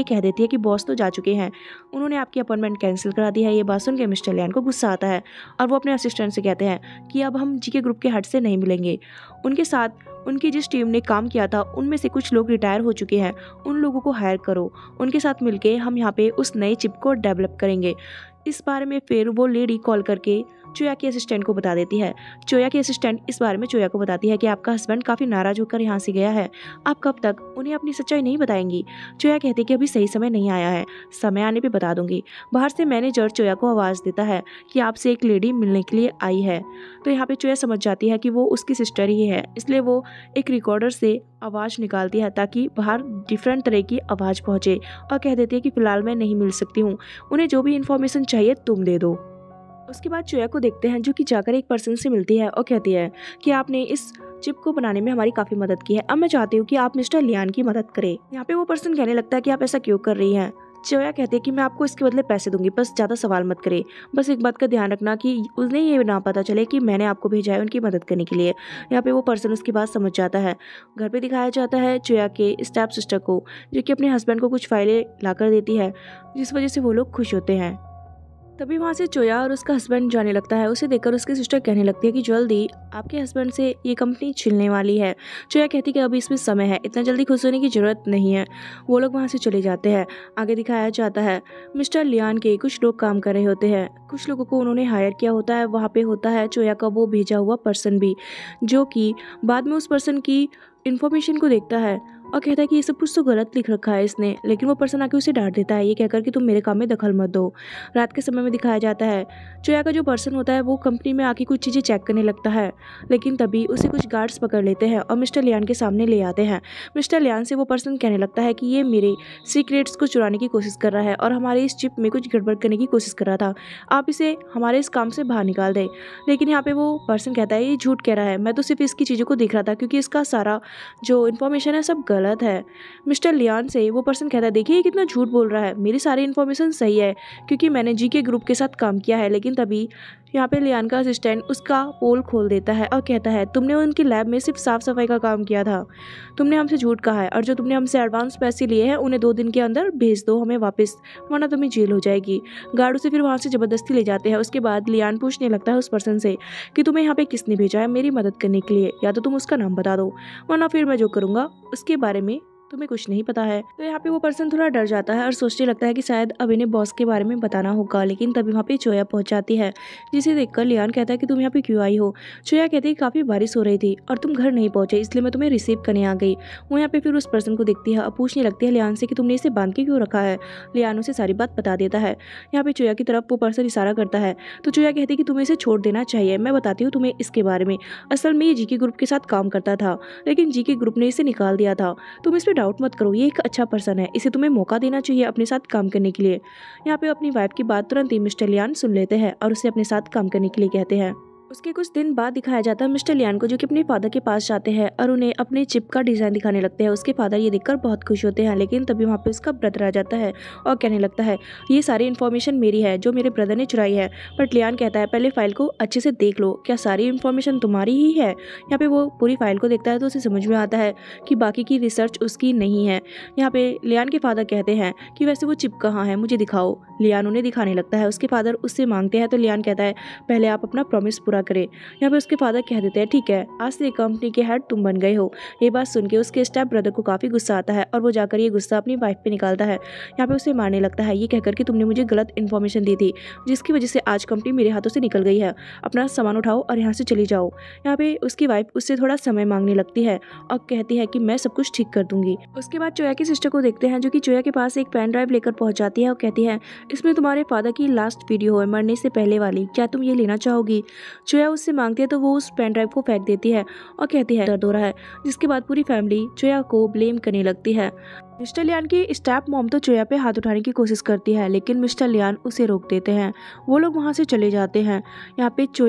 कह देती है कि बॉस तो जा चुके हैं, उन्होंने आपकी अपॉइंटमेंट कैंसिल करा दी है। ये बात सुन के मिस्टर लियान को गुस्सा आता है और वो अपने असिस्टेंट से कहते हैं कि अब हम जीके ग्रुप के हेड से नहीं मिलेंगे। उनके साथ उनकी जिस टीम ने काम किया था उनमें से कुछ लोग रिटायर हो चुके हैं, उन लोगों को हायर करो, उनके साथ मिलके हम यहाँ पे उस नए चिप को डेवलप करेंगे। इस बारे में फिर वो लेडी कॉल करके चोया के असिस्टेंट को बता देती है। चोया की असिस्टेंट इस बारे में चोया को बताती है कि आपका हस्बैंड काफ़ी नाराज होकर यहाँ से गया है, आप कब तक उन्हें अपनी सच्चाई नहीं बताएंगी। चोया कहती है कि अभी सही समय नहीं आया है, समय आने पे बता दूंगी। बाहर से मैनेजर चोया को आवाज़ देता है कि आपसे एक लेडी मिलने के लिए आई है। तो यहाँ पे चोया समझ जाती है कि वो उसकी सिस्टर ही है, इसलिए वो एक रिकॉर्डर से आवाज़ निकालती है ताकि बाहर डिफरेंट तरह की आवाज़ पहुँचे और कह देती है कि फ़िलहाल मैं नहीं मिल सकती हूँ, उन्हें जो भी इन्फॉर्मेशन चाहिए तुम दे दो। उसके बाद चोया को देखते हैं जो कि जाकर एक पर्सन से मिलती है और कहती है कि आपने इस चिप को बनाने में हमारी काफ़ी मदद की है, अब मैं चाहती हूँ कि आप मिस्टर लियान की मदद करें। यहाँ पे वो पर्सन कहने लगता है कि आप ऐसा क्यों कर रही हैं। चोया कहती है कि मैं आपको इसके बदले पैसे दूंगी, बस ज़्यादा सवाल मत करे, बस एक बात का ध्यान रखना कि उन्हें ये ना पता चले कि मैंने आपको भेजा है उनकी मदद करने के लिए। यहाँ पे वो पर्सन उसकी बात समझ जाता है। घर पे दिखाया जाता है चोया के स्टेप सिस्टर को, जो कि अपने हस्बैंड को कुछ फाइलें ला कर देती है, जिस वजह से वो लोग खुश होते हैं। तभी वहाँ से चोया और उसका हस्बैंड जाने लगता है। उसे देखकर उसकी सिस्टर कहने लगती है कि जल्दी आपके हस्बैंड से ये कंपनी छिलने वाली है। चोया कहती है कि अभी इसमें समय है, इतना जल्दी खुश होने की ज़रूरत नहीं है। वो लोग वहाँ से चले जाते हैं। आगे दिखाया जाता है मिस्टर लियान के कुछ लोग काम कर रहे होते हैं, कुछ लोगों को उन्होंने हायर किया होता है। वहाँ पे होता है चोया का वो भेजा हुआ पर्सन भी, जो कि बाद में उस पर्सन की इन्फॉर्मेशन को देखता है और कहता है कि ये सब कुछ तो गलत लिख रखा है इसने, लेकिन वो पर्सन आके उसे डांट देता है ये कहकर कि तुम मेरे काम में दखल मत दो। रात के समय में दिखाया जाता है चोया का जो पर्सन होता है वो कंपनी में आके कुछ चीज़ें चेक करने लगता है, लेकिन तभी उसे कुछ गार्ड्स पकड़ लेते हैं और मिस्टर लियान के सामने ले आते हैं। मिस्टर लियान से वो पर्सन कहने लगता है कि ये मेरे सीक्रेट्स को चुराने की कोशिश कर रहा है और हमारे इस चिप में कुछ गड़बड़ करने की कोशिश कर रहा था, आप इसे हमारे इस काम से बाहर निकाल दें। लेकिन यहाँ पे वो पर्सन कहता है ये झूठ कह रहा है, मैं तो सिर्फ इसकी चीज़ों को देख रहा था क्योंकि इसका सारा जो इन्फॉर्मेशन है सब गलत है। मिस्टर लियान से वो पर्सन कहता है देखिए ये कितना झूठ बोल रहा है, मेरी सारी इन्फॉर्मेशन सही है क्योंकि मैंने जीके ग्रुप के साथ काम किया है। लेकिन तभी यहाँ पे लियान का असिस्टेंट उसका पोल खोल देता है और कहता है तुमने उनकी लैब में सिर्फ साफ सफाई का काम किया था, तुमने हमसे झूठ कहा है और जो तुमने हमसे एडवांस पैसे लिए हैं उन्हें 2 दिन के अंदर भेज दो हमें वापस, वरना तुम्हें जेल हो जाएगी। गार्ड उसे फिर वहाँ से ज़बरदस्ती ले जाते हैं। उसके बाद लियान पूछने लगता है उस पर्सन से कि तुम्हें यहाँ पे किसने भेजा है मेरी मदद करने के लिए, या तो तुम उसका नाम बता दो वरना फिर मैं जो करूँगा उसके बारे में तुम्हें कुछ नहीं पता है। तो यहाँ पे वो पर्सन थोड़ा डर जाता है और सोचने लगता है कि शायद अब इन्हें बॉस के बारे में बताना होगा। लेकिन तभी वहाँ पे चोया पहुँच जाती है, जिसे देखकर लियान कहता है कि तुम यहाँ पे क्यों आई हो। चोया कहती है काफ़ी बारिश हो रही थी और तुम घर नहीं पहुँचे इसलिए मैं तुम्हें रिसीव करने आ गई। वो यहाँ पे फिर उस पर्सन को देखती है और पूछने लगती है लियान से कि तुमने इसे बांध के क्यों रखा है। लियान उसे सारी बात बता देता है। यहाँ पे चोया की तरफ वो पर्सन इशारा करता है तो चोया कहती है कि तुम्हें इसे छोड़ देना चाहिए, मैं बताती हूँ तुम्हें इसके बारे में। असल में ये जीके ग्रुप के साथ काम करता था लेकिन जीके ग्रुप ने इसे निकाल दिया था, तुम इस पर डाउट मत करो, ये एक अच्छा पर्सन है, इसे तुम्हें मौका देना चाहिए अपने साथ काम करने के लिए। यहाँ पे अपनी वाइफ की बात तुरंत ही मिस्टर लियान सुन लेते हैं और उसे अपने साथ काम करने के लिए कहते हैं। उसके कुछ दिन बाद दिखाया जाता है मिस्टर लियान को, जो कि अपने फादर के पास जाते हैं और उन्हें अपने चिप का डिज़ाइन दिखाने लगते हैं। उसके फादर ये देखकर बहुत खुश होते हैं, लेकिन तभी वहाँ पे उसका ब्रदर आ जाता है और कहने लगता है ये सारी इन्फॉर्मेशन मेरी है जो मेरे ब्रदर ने चुराई है। बट लियान कहता है पहले फाइल को अच्छे से देख लो, क्या सारी इन्फॉर्मेशन तुम्हारी ही है। यहाँ पे वो पूरी फाइल को देखता है तो उसे समझ में आता है कि बाकी की रिसर्च उसकी नहीं है। यहाँ पे लियान के फादर कहते हैं कि वैसे वो चिप कहाँ है, मुझे दिखाओ। लियान उन्हें दिखाने लगता है। उसके फादर उससे मांगते हैं तो लियान कहता है पहले आप अपना प्रॉमिस पूरा करें। यहाँ पे उसके फादर कह देते हैं ठीक है, आज से कंपनी के हेड तुम बन गए हो। ये बात सुन के उसके स्टेप ब्रदर को काफ़ी गुस्सा आता है और वो जाकर ये गुस्सा अपनी वाइफ पे निकालता है। यहाँ पे उसे मारने लगता है ये कहकर कि तुमने मुझे गलत इन्फॉर्मेशन दी थी जिसकी वजह से आज कंपनी मेरे हाथों से निकल गई है, अपना सामान उठाओ और यहाँ से चली जाओ। यहाँ पे उसकी वाइफ उससे थोड़ा समय मांगने लगती है और कहती है कि मैं सब कुछ ठीक कर दूंगी। उसके बाद चोया की सिस्टर को देखते हैं, जो कि चोया के पास एक पेन ड्राइव लेकर पहुंच जाती है और कहती है इसमें तुम्हारे फादर की लास्ट वीडियो है मरने से पहले वाली, क्या तुम ये लेना चाहोगी। चोया उससे मांगती है तो वो उस पेन ड्राइव को फेंक देती है और कहती है दर्द हो रहा है, जिसके बाद पूरी फैमिली चोया को ब्लेम करने लगती है। मिस्टर लियान की स्टेप मॉम तो चोया पे हाथ उठाने की कोशिश करती है, लेकिन मिस्टर लियान उसे रोक देते हैं। वो लोग वहाँ से चले जाते हैं। यहाँ पे चोया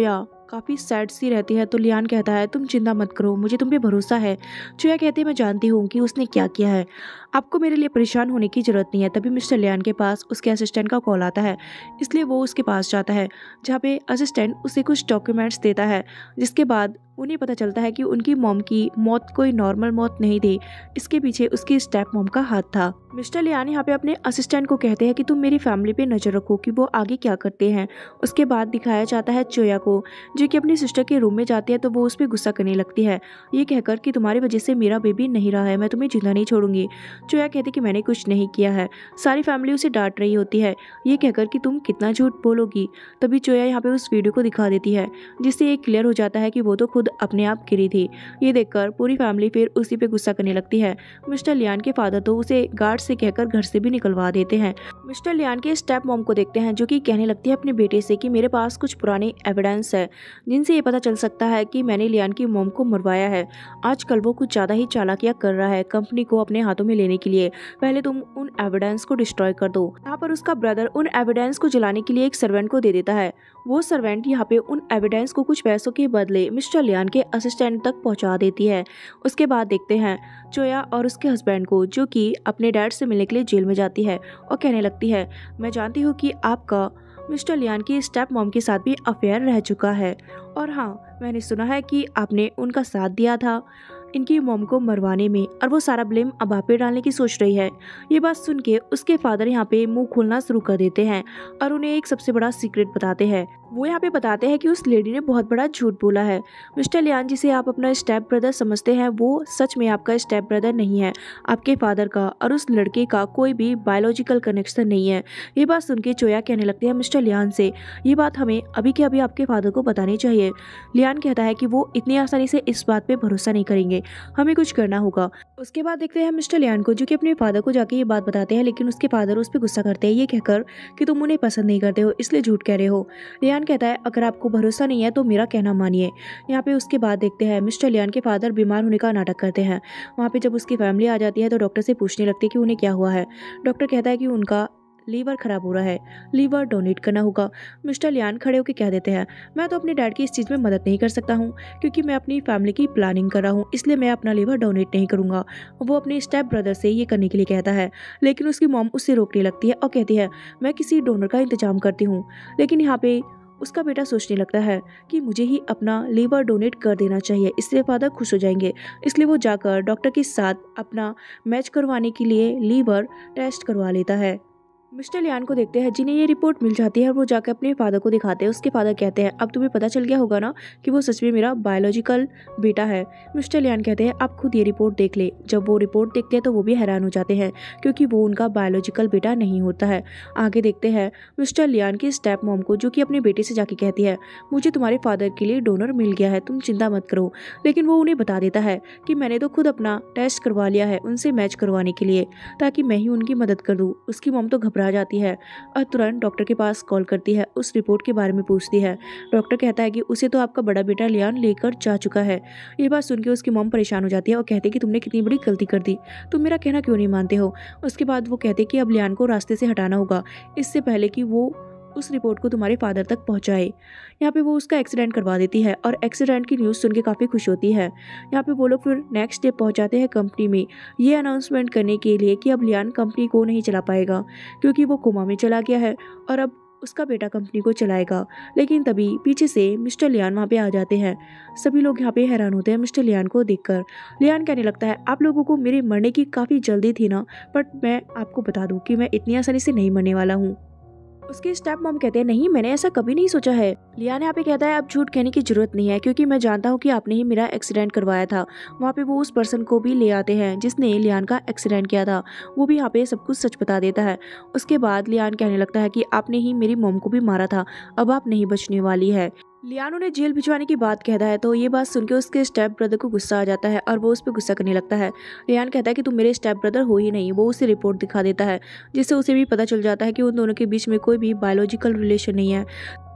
काफ़ी सैड सी रहती है। तो लियान कहता है तुम चिंता मत करो, मुझे तुम पे भरोसा है। चोया कहती है मैं जानती हूँ कि उसने क्या किया है, आपको मेरे लिए परेशान होने की ज़रूरत नहीं है। तभी मिस्टर लियान के पास उसके असिस्टेंट का कॉल आता है, इसलिए वो उसके पास जाता है, जहाँ पे असिस्टेंट उसे कुछ डॉक्यूमेंट्स देता है, जिसके बाद उन्हें पता चलता है कि उनकी मॉम की मौत कोई नॉर्मल मौत नहीं थी, इसके पीछे उसकी स्टेप मॉम का हाथ था। मिस्टर लियान यहाँ पे अपने असिस्टेंट को कहते हैं कि तुम मेरी फैमिली पे नज़र रखो कि वो आगे क्या करते हैं। उसके बाद दिखाया जाता है चोया को, जो कि अपनी सिस्टर के रूम में जाती है तो वो उस पर गुस्सा करने लगती है, ये कहकर कि तुम्हारी वजह से मेरा बेबी नहीं रहा है, मैं तुम्हें जिंदा नहीं छोड़ूंगी। चोया कहती कि मैंने कुछ नहीं किया है, सारी फैमिली उसे डांट रही होती है, ये कहकर कि तुम कितना झूठ बोलोगी। तभी चोया यहाँ पे उस वीडियो को दिखा देती है, जिससे ये क्लियर हो जाता है कि वो तो खुद अपने आप गिरी थी। ये देखकर पूरी फैमिली फिर उसी पे गुस्सा करने लगती है। मिस्टर लियान के फादर तो उसे गार्ड से कहकर घर से भी निकलवा देते हैं। मिस्टर लियान के स्टेप मॉम को देखते हैं, जो कि कहने लगती है अपने बेटे से कि मेरे पास कुछ पुराने एविडेंस है, जिनसे ये पता चल सकता है कि मैंने लियान की मॉम को मरवाया है। आजकल वो कुछ ज़्यादा ही चालाकियाँ कर रहा है कंपनी को अपने हाथों में लेने के लिए। पहले तुम उन एविडेंस को डिस्ट्रॉय कर दो। यहाँ पर उसका ब्रदर उन एविडेंस को जलाने के लिए एक सर्वेंट को दे देता है। वो सर्वेंट यहाँ पे उन एविडेंस को कुछ पैसों के बदले मिस्टर लियान के असिस्टेंट तक पहुँचा देती है। उसके बाद देखते हैं चोया और उसके हस्बैंड को, जो कि अपने डैड से मिलने के लिए जेल में जाती है और कहने लगती है मैं जानती हूँ कि आपका मिस्टर लियान की स्टेप मॉम के साथ भी अफेयर रह चुका है, और हाँ मैंने सुना है कि आपने उनका साथ दिया था इनकी मॉम को मरवाने में, और वो सारा ब्लेम अब आप पे डालने की सोच रही है। ये बात सुन के उसके फादर यहाँ पे मुंह खोलना शुरू कर देते हैं और उन्हें एक सबसे बड़ा सीक्रेट बताते हैं। वो यहाँ पे बताते हैं कि उस लेडी ने बहुत बड़ा झूठ बोला है। मिस्टर लियान, जिसे आप अपना स्टेप ब्रदर समझते हैं, वो सच में आपका स्टेप ब्रदर नहीं है। आपके फादर का और उस लड़के का कोई भी बायोलॉजिकल कनेक्शन नहीं है। ये बात सुन के चोया कहने लगती है मिस्टर लियान से, ये बात हमें अभी के अभी आपके फादर को बतानी चाहिए। लियान कहता है कि वो इतनी आसानी से इस बात पे भरोसा नहीं करेंगे, हमें कुछ करना होगा। उसके बाद देखते हैं मिस्टर लियान को, जो कि अपने फादर को जाके ये बात बताते हैं, लेकिन उसके फादर उस पर गुस्सा करते हैं, ये कहकर कि तुम उन्हें पसंद नहीं करते हो इसलिए झूठ कह रहे हो। लियान कहता है अगर आपको भरोसा नहीं है तो मेरा कहना मानिए। यहाँ पे उसके बाद देखते हैं मिस्टर लियान के फादर बीमार होने का नाटक करते हैं। वहाँ पे जब उसकी फैमिली आ जाती है तो डॉक्टर से पूछने लगती है कि उन्हें क्या हुआ है। डॉक्टर कहता है कि उनका लीवर खराब हो रहा है, लीवर डोनेट करना होगा। मिस्टर लियान खड़े होकर कह देते हैं मैं तो अपने डैड की इस चीज़ में मदद नहीं कर सकता हूँ, क्योंकि मैं अपनी फैमिली की प्लानिंग कर रहा हूँ, इसलिए मैं अपना लीवर डोनेट नहीं करूँगा। वो अपने स्टेप ब्रदर से ये करने के लिए कहता है, लेकिन उसकी मॉम उससे रोकने लगती है और कहती है मैं किसी डोनर का इंतजाम करती हूँ। लेकिन यहाँ पे उसका बेटा सोचने लगता है कि मुझे ही अपना लीवर डोनेट कर देना चाहिए, इसलिए फादर खुश हो जाएंगे। इसलिए वो जाकर डॉक्टर के साथ अपना मैच करवाने के लिए लीवर टेस्ट करवा लेता है। मिस्टर लियान को देखते हैं, जिन्हें ये रिपोर्ट मिल जाती है और वो जाकर अपने फादर को दिखाते हैं। उसके फादर कहते हैं अब तुम्हें पता चल गया होगा ना कि वो सच में मेरा बायोलॉजिकल बेटा है। मिस्टर लियान कहते हैं आप खुद ये रिपोर्ट देख ले। जब वो रिपोर्ट देखते हैं तो वो भी हैरान हो जाते हैं, क्योंकि वो उनका बायोलॉजिकल बेटा नहीं होता है। आगे देखते हैं मिस्टर लियान की स्टेप मॉम को, जो कि अपने बेटे से जाके कहती है मुझे तुम्हारे फादर के लिए डोनर मिल गया है, तुम चिंता मत करो। लेकिन वो उन्हें बता देता है कि मैंने तो खुद अपना टेस्ट करवा लिया है उनसे मैच करवाने के लिए, ताकि मैं ही उनकी मदद कर दूँ। उसकी मॉम तो घबरा जाती है और तुरंत डॉक्टर के पास कॉल करती है, उस रिपोर्ट के बारे में पूछती है। डॉक्टर कहता है कि उसे तो आपका बड़ा बेटा लियान लेकर जा चुका है। ये बात सुनकर उसकी मॉम परेशान हो जाती है और कहती है कि तुमने कितनी बड़ी गलती कर दी, तुम मेरा कहना क्यों नहीं मानते हो। उसके बाद वो कहते कि अब लियान को रास्ते से हटाना होगा, इससे पहले कि वो उस रिपोर्ट को तुम्हारे फादर तक पहुंचाए। यहाँ पे वो उसका एक्सीडेंट करवा देती है और एक्सीडेंट की न्यूज़ सुन के काफ़ी खुश होती है। यहाँ पे वो लोग फिर नेक्स्ट डे पहुंच जाते हैं कंपनी में, ये अनाउंसमेंट करने के लिए कि अब लियान कंपनी को नहीं चला पाएगा, क्योंकि वो कोमा में चला गया है और अब उसका बेटा कंपनी को चलाएगा। लेकिन तभी पीछे से मिस्टर लियान वहाँ पे आ जाते हैं। सभी लोग यहाँ पे हैरान होते हैं मिस्टर लियान को देखकर। लियान कहने लगता है आप लोगों को मेरे मरने की काफ़ी जल्दी थी ना, बट मैं आपको बता दूँ कि मैं इतनी आसानी से नहीं मरने वाला हूँ। उसके स्टेप मॉम कहते हैं नहीं, मैंने ऐसा कभी नहीं सोचा है। लियान यहाँ पे कहता है अब झूठ कहने की जरूरत नहीं है, क्योंकि मैं जानता हूँ कि आपने ही मेरा एक्सीडेंट करवाया था। वहाँ पे वो उस पर्सन को भी ले आते हैं जिसने लियान का एक्सीडेंट किया था, वो भी यहाँ पे सब कुछ सच बता देता है। उसके बाद लियान कहने लगता है कि आपने ही मेरी मॉम को भी मारा था, अब आप नहीं बचने वाली है। लियान उन्हें जेल भिजवाने की बात कहता है, तो ये बात सुनकर उसके स्टेप ब्रदर को गुस्सा आ जाता है और वो उस पर गुस्सा करने लगता है। लियान कहता है कि तुम मेरे स्टेप ब्रदर हो ही नहीं। वो उसे रिपोर्ट दिखा देता है, जिससे उसे भी पता चल जाता है कि उन दोनों के बीच में कोई भी बायोलॉजिकल रिलेशन नहीं है।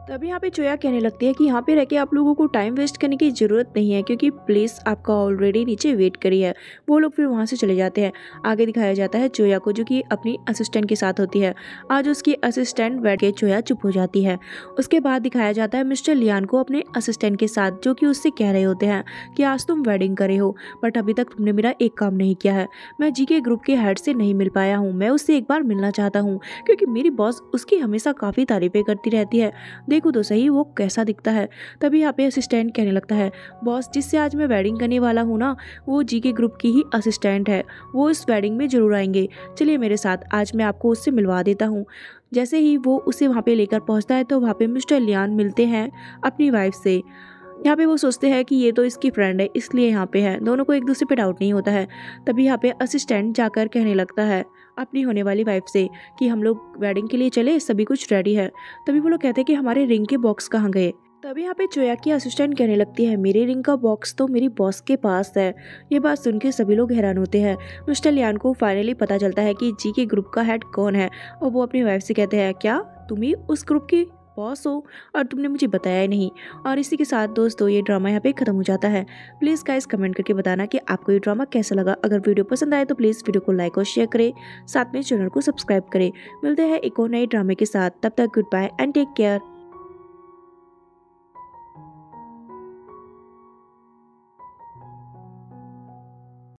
तभी यहाँ पे चोया कहने लगती है कि यहाँ पे रह के आप लोगों को टाइम वेस्ट करने की ज़रूरत नहीं है, क्योंकि पुलिस आपका ऑलरेडी नीचे वेट करी है। वो लोग फिर वहाँ से चले जाते हैं। आगे दिखाया जाता है चोया को, जो कि अपनी असिस्टेंट के साथ होती है। आज उसकी असिस्टेंट बैठ के चोया चुप हो जाती है। उसके बाद दिखाया जाता है मिस्टर लियान को अपने असिस्टेंट के साथ, जो कि उससे कह रहे होते हैं कि आज तुम वेडिंग करे हो, बट अभी तक तुमने मेरा एक काम नहीं किया है। मैं जी के ग्रुप के हेड से नहीं मिल पाया हूँ, मैं उससे एक बार मिलना चाहता हूँ, क्योंकि मेरी बॉस उसकी हमेशा काफ़ी तारीफें करती रहती है। देखो तो सही वो कैसा दिखता है। तभी यहाँ पे असिस्टेंट कहने लगता है, बॉस जिससे आज मैं वेडिंग करने वाला हूँ ना, वो जी के ग्रुप की ही असिस्टेंट है, वो इस वेडिंग में जरूर आएंगे। चलिए मेरे साथ, आज मैं आपको उससे मिलवा देता हूँ। जैसे ही वो उसे वहाँ पे लेकर पहुँचता है तो वहाँ पे मिस्टर लियान मिलते हैं अपनी वाइफ से। यहाँ पे वो सोचते हैं कि ये तो इसकी फ्रेंड है, इसलिए यहाँ पे है। दोनों को एक दूसरे पे डाउट नहीं होता है। तभी यहाँ पे असिस्टेंट जाकर कहने लगता है अपनी होने वाली वाइफ से कि हम लोग वेडिंग के लिए चले, सभी कुछ रेडी है। तभी वो लोग कहते हैं कि हमारे रिंग के बॉक्स कहाँ गए। तभी यहाँ पे चोया की असिस्टेंट कहने लगती है, मेरे रिंग का बॉक्स तो मेरी बॉस के पास है। ये बात सुन के सभी लोग हैरान होते हैं। मिस्टर लियान को फाइनली पता चलता है कि जी के ग्रुप का हेड कौन है, और वो अपनी वाइफ से कहते हैं, क्या तुम ही उस ग्रुप की बॉस हो और तुमने मुझे बताया ही नहीं। और इसी के साथ दोस्तों ये ड्रामा यहाँ पे खत्म हो जाता है। प्लीज़ गाइस कमेंट करके बताना कि आपको ये ड्रामा कैसा लगा। अगर वीडियो पसंद आए तो प्लीज़ वीडियो को लाइक और शेयर करें, साथ में चैनल को सब्सक्राइब करें। मिलते हैं एक और नए ड्रामे के साथ, तब तक good bye and take care.